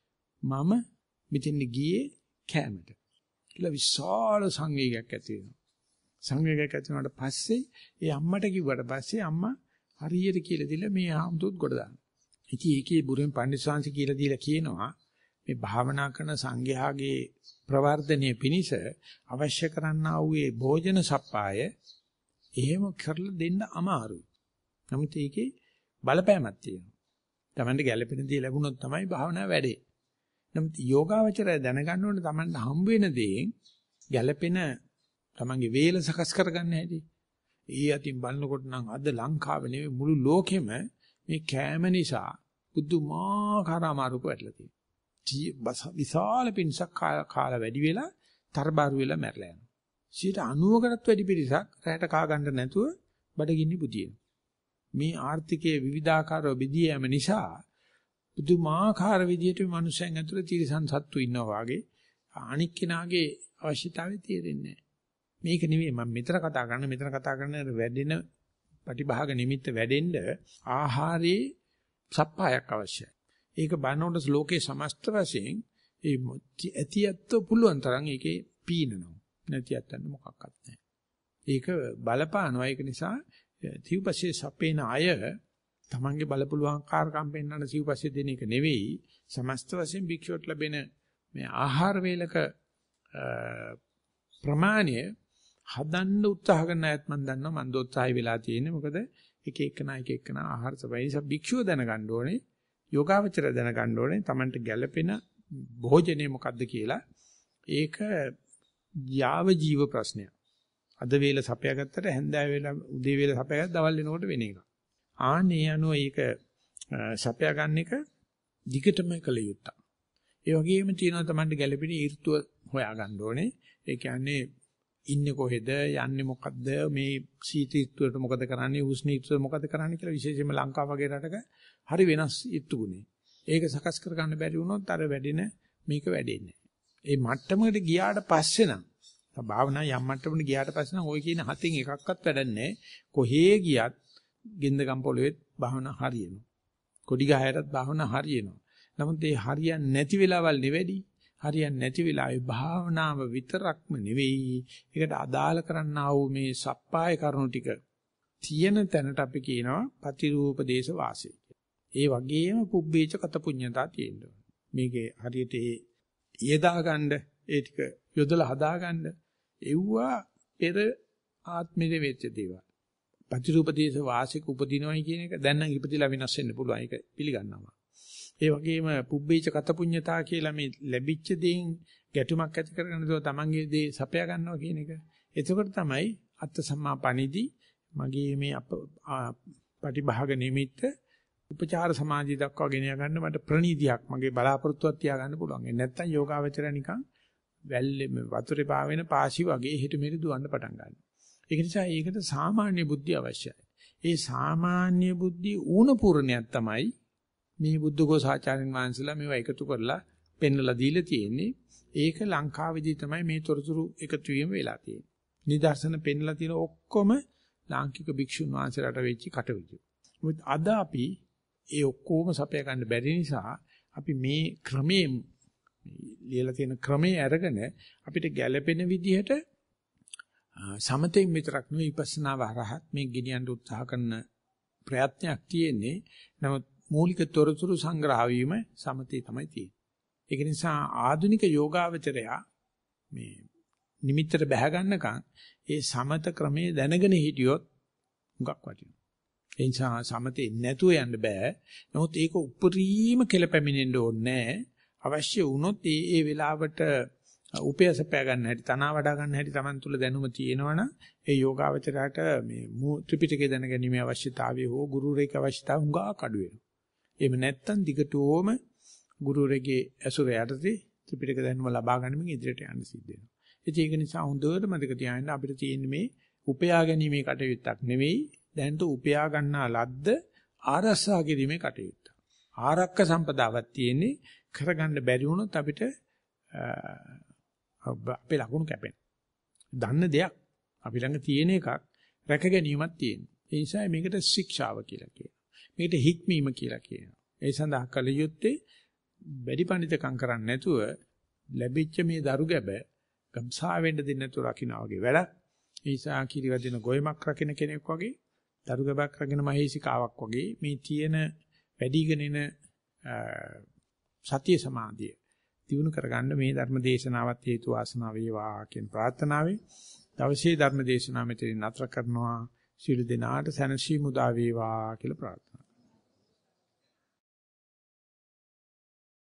මම මෙතෙන් ගියේ කැමට. කියලා විශාල සංවේගයක් ඇති වෙනවා. සංවේගයක් ඇති වුණාට පස්සේ ඒ අම්මට කිව්වට පස්සේ අම්මා හරියට කියලා දීලා මේ ආමුදුත් ගොඩ දානවා. ඉතින් ඒකේ බුරුෙන් පඬිස්සංශ කියලා දීලා කියනවා මේ භාවනා කරන සංඝයාගේ ප්‍රවර්ධනයේ පිණිස අවශ්‍ය කරන්නා වූ ඒ භෝජන සප්පාය එහෙම කරලා දෙන්න අමාරුයි. නමුත් ඒකේ බලපෑමක් තියෙනවා. Tamanට ගැළපෙන දේ ලැබුණොත් තමයි භාවනාව වැඩේ. නමුත් යෝගාවචරය දැනගන්න ඕනේ Tamanට හම්බ වෙන දේෙන් ගැළපෙන Tamanගේ වේල සකස් කරගන්න හැටි. ඒ අතින් බලනකොට නම් අද ලංකාවේ නෙවෙයි මුළු ලෝකෙම මේ කෑම නිසා බුදුමාකාර අමාරුක වැටලා තියෙනවා. විශාල පිරිසක් කාලා වැඩි වෙලා තරබාරු වෙලා මැරලා යනවා. 90කටත් වැඩි පිරිසක් රැට කා ගන්න නැතුව බඩගිනි පුදිනවා. මේ ආර්ථිකයේ විවිධාකාරව බෙදී යෑම නිසා පුදුමාකාර විදියට මිනිස්යන් ඇතුළේ තිරසන් සත්තු ඉන්නවා වගේ අනික් කෙනාගේ අවශ්‍යතාවය තේරෙන්නේ නැහැ. මේක නෙවෙයි මම මෙතන කතා කරන්නේ වැඩෙන ප්‍රතිභාග නිමිත්ත වැඩෙන්න ආහාරයේ සප්පායක් අවශ්‍යයි. ඒක බනෝඩස් ලෝකේ සමස්ත වශයෙන් ඒ ඇතියත්ව පුළුවන් තරම් ඒකේ පීනනවා. නැතිවත් යන්න මොකක්වත් නැහැ. ඒක බලපානවා. ඒක නිසා සිව්පස්සේ සපේන අය තමන්ගේ බලපුලුවන් කාර්කම් පෙන්වන්න සිව්පස්සේ දෙන එක නෙවෙයි සමස්ත වශයෙන් භික්ෂුවට ලැබෙන මේ ආහාර වේලක ප්‍රමාණය හදන්න උත්සාහ කරන අයත් මම දන්නවා මන් දෝත්සාහය වෙලා තියෙන්නේ. මොකද එක එකනා ආහාර සපයි නිසා භික්ෂුව දැනගන්න ඕනේ. යෝගාවචර දැනගන්න ඕනේ. තමන්ට ගැළපෙන භෝජනේ මොකද්ද කියලා. ඒක යාව ජීව ප්‍රශ්නයක්. අද වේල සපයාගත්තට හැන්දෑව වේල උදේ වේල සපයාගත්ත දවල් වෙනකොට වෙන එක. ආනේ යනුව ඒක සපයා ගන්න එක දිගටම කළ යුත්තක්. ඒ වගේම තියෙනවා Tamanට ගැළපෙන ඍතුව හොයා ගන්න ඕනේ. ඒ කියන්නේ ඉන්නේ කොහෙද යන්නේ මොකද්ද මේ සීත ඍතුවට මොකද කරන්නේ උෂ්ණ ඍතුවට මොකද කරන්නේ කියලා විශේෂයෙන්ම ලංකාව වගේ රටක හරි වෙනස් ඍතු ගුණේ. ඒක සකස් කර ගන්න බැරි වුණොත් අර වැඩෙන මේක වැඩෙන්නේ. ඒ මට්ටමකට ගියාට පස්සේ නම් භාවනා යම් මට්ටමකට ගියාට පස්සේ නම් ওই කියන හතෙන් එකක්වත් වැඩන්නේ කොහේ ගියත් ගෙන්දගම් පොළවේ භාවනා හරියනවා. කොඩි ගහයටත් භාවනා හරියනවා. නමුත් ඒ හරියන්නේ නැති වෙලාවල් නෙවෙයි. හරියන්නේ නැති වෙලාවේ භාවනාව විතරක්ම නෙවෙයි. ඒකට අදාළ කරන්නා වූ මේ සප්පාය කරුණු ටික තියෙන තැනට අපි කියනවා පතිරූපදේශ වාසය. ඒ වගේම පුබ්බේච කත පුඤ්ඤතා තියෙනවා. මේකේ හරියට ඊදා ගන්න ඒ ටික යොදලා හදා ගන්න එව්වා පෙර ආත්මෙ වෙච්ච දේවල්. පතිරූපදේශ වාසික උපදිනවයි කියන එක දැන් නම් ඉපදිලා වෙනස් වෙන්න පුළුවන්. ඒක පිළිගන්නවා. ඒ වගේම පුබ්බේච කත පුඤ්ඤතා කියලා මේ ලැබිච්ච දේෙන් ගැටුමක් ඇති කරගෙන තමන්ගේ දේ සපයා ගන්නවා කියන එක. එතකොට තමයි අත්ත සම්මා පණිදි මගේ මේ පටිභාග නිමිත්ත උපචාර සමාධිය දක්වා ගෙන යන්න මට ප්‍රණීතියක් මගේ බලාපොරොත්තුවක් තියාගන්න පුළුවන්. ඒ නැත්තම් යෝගාවචරය නිකන් වැල්ලේ වතුරේ පාවෙන පාසි වගේ හිට මෙරි දුවන්න පටන් ගන්නවා. ඒක නිසා ඒකට සාමාන්‍ය බුද්ධිය අවශ්‍යයි. ඒ සාමාන්‍ය බුද්ධිය ඌණ පූර්ණයක් තමයි මේ බුද්ධඝෝසාචාර්යන් වහන්සේලා මේවා එකතු කරලා පෙන්වලා දීලා තියෙන්නේ. ඒක ලංකාවේදී තමයි මේ තොරතුරු එකතු වීම වෙලා තියෙන්නේ. නිදර්ශන පෙන්වලා තියෙන ඔක්කොම ලාංකික භික්ෂුන් වහන්සේලාට වෙච්ච කටයුතු. මොකද අද අපි ඒ ඔක්කොම සපය ගන්න බැරි නිසා අපි මේ ක්‍රමයේ ලියලා තියෙන ක්‍රමයේ අරගෙන අපිට ගැළපෙන විදිහට සමතෙන් විතරක් නෙවෙයි විපස්සනා වරහත් මේ ගෙනියන්න උත්සාහ කරන ප්‍රයත්නයක් තියෙන්නේ. නමුත් මූලික තොරතුරු සංග්‍රහ වීම සමතේ තමයි තියෙන්නේ. ඒක නිසා ආධුනික යෝගාවචරයා මේ නිමිත්තට බැහැ ගන්නකම් ඒ සමත ක්‍රමයේ දැනගෙන හිටියොත් හුඟක් වටිනවා. ඒ නිසා සමතේ නැතුව යන්න බෑ. නමුත් ඒක උපරිම කෙලපැමිණෙන්න ඕනේ නැහැ. අවශ්‍ය වුණොත් ඒ වෙලාවට උපයසපය ගන්න හැටි, තනවා වඩා ගන්න හැටි Taman තුල දැනුම තියෙනවනම් ඒ යෝගාවචරයට මේ ත්‍රිපිටකය දැනගැනීමේ අවශ්‍යතාවය හෝ ගුරුරෙක් අවශ්‍යතාව හුඟක් අඩු වෙනවා. එහෙම නැත්නම් දිගටම ගුරුරෙගේ ඇසුර යටතේ ත්‍රිපිටක දැනුම ලබා ගන්නමින් ඉදිරියට යන්න සිද්ධ වෙනවා. ඒක නිසා හොඳට මතක තියාගන්න අපිට තියෙන්නේ මේ උපයා ගැනීමේ කටයුත්තක් නෙවෙයි, දැනට උපයා ගන්නා ලද්ද ආරක්ෂා කිරීමේ කටයුත්ත. ආරක්ක සම්පදාවක් තියෙන්නේ කරගන්න බැරි වුණොත් අපිට අපේ ලකුණු කැපෙන. දන්න දෙයක් අපි ළඟ තියෙන එකක් රැක ගැනීමක් තියෙනවා. ඒ නිසා මේකට ශික්ෂාව කියලා කියනවා. මේකට හික්මීම කියලා කියනවා. ඒ සඳහා කල යුත්තේ වැඩි පඬිතකම් කරන්නේ නැතුව ලැබිච්ච මේ දරු ගැබ ගම්සා වෙන්න දෙන්න නැතුව රකින්න වගේ වැඩක්. ඒ නිසා කිරිවදින ගොයමක් රකින්න කෙනෙක් වගේ දරු ගැබක් රකින්න මහේසිකාවක් වගේ මේ තියෙන වැඩිගෙන එන සතිය සමාධිය දිනු කරගන්න මේ ධර්ම දේශනාවත් හේතු වාසනා වේවා කියන ප්‍රාර්ථනාවෙන් දවසේ ධර්ම දේශනාව මෙතනින් නතර කරනවා. සියලු දෙනාට සැනසීම උදා වේවා කියලා ප්‍රාර්ථනා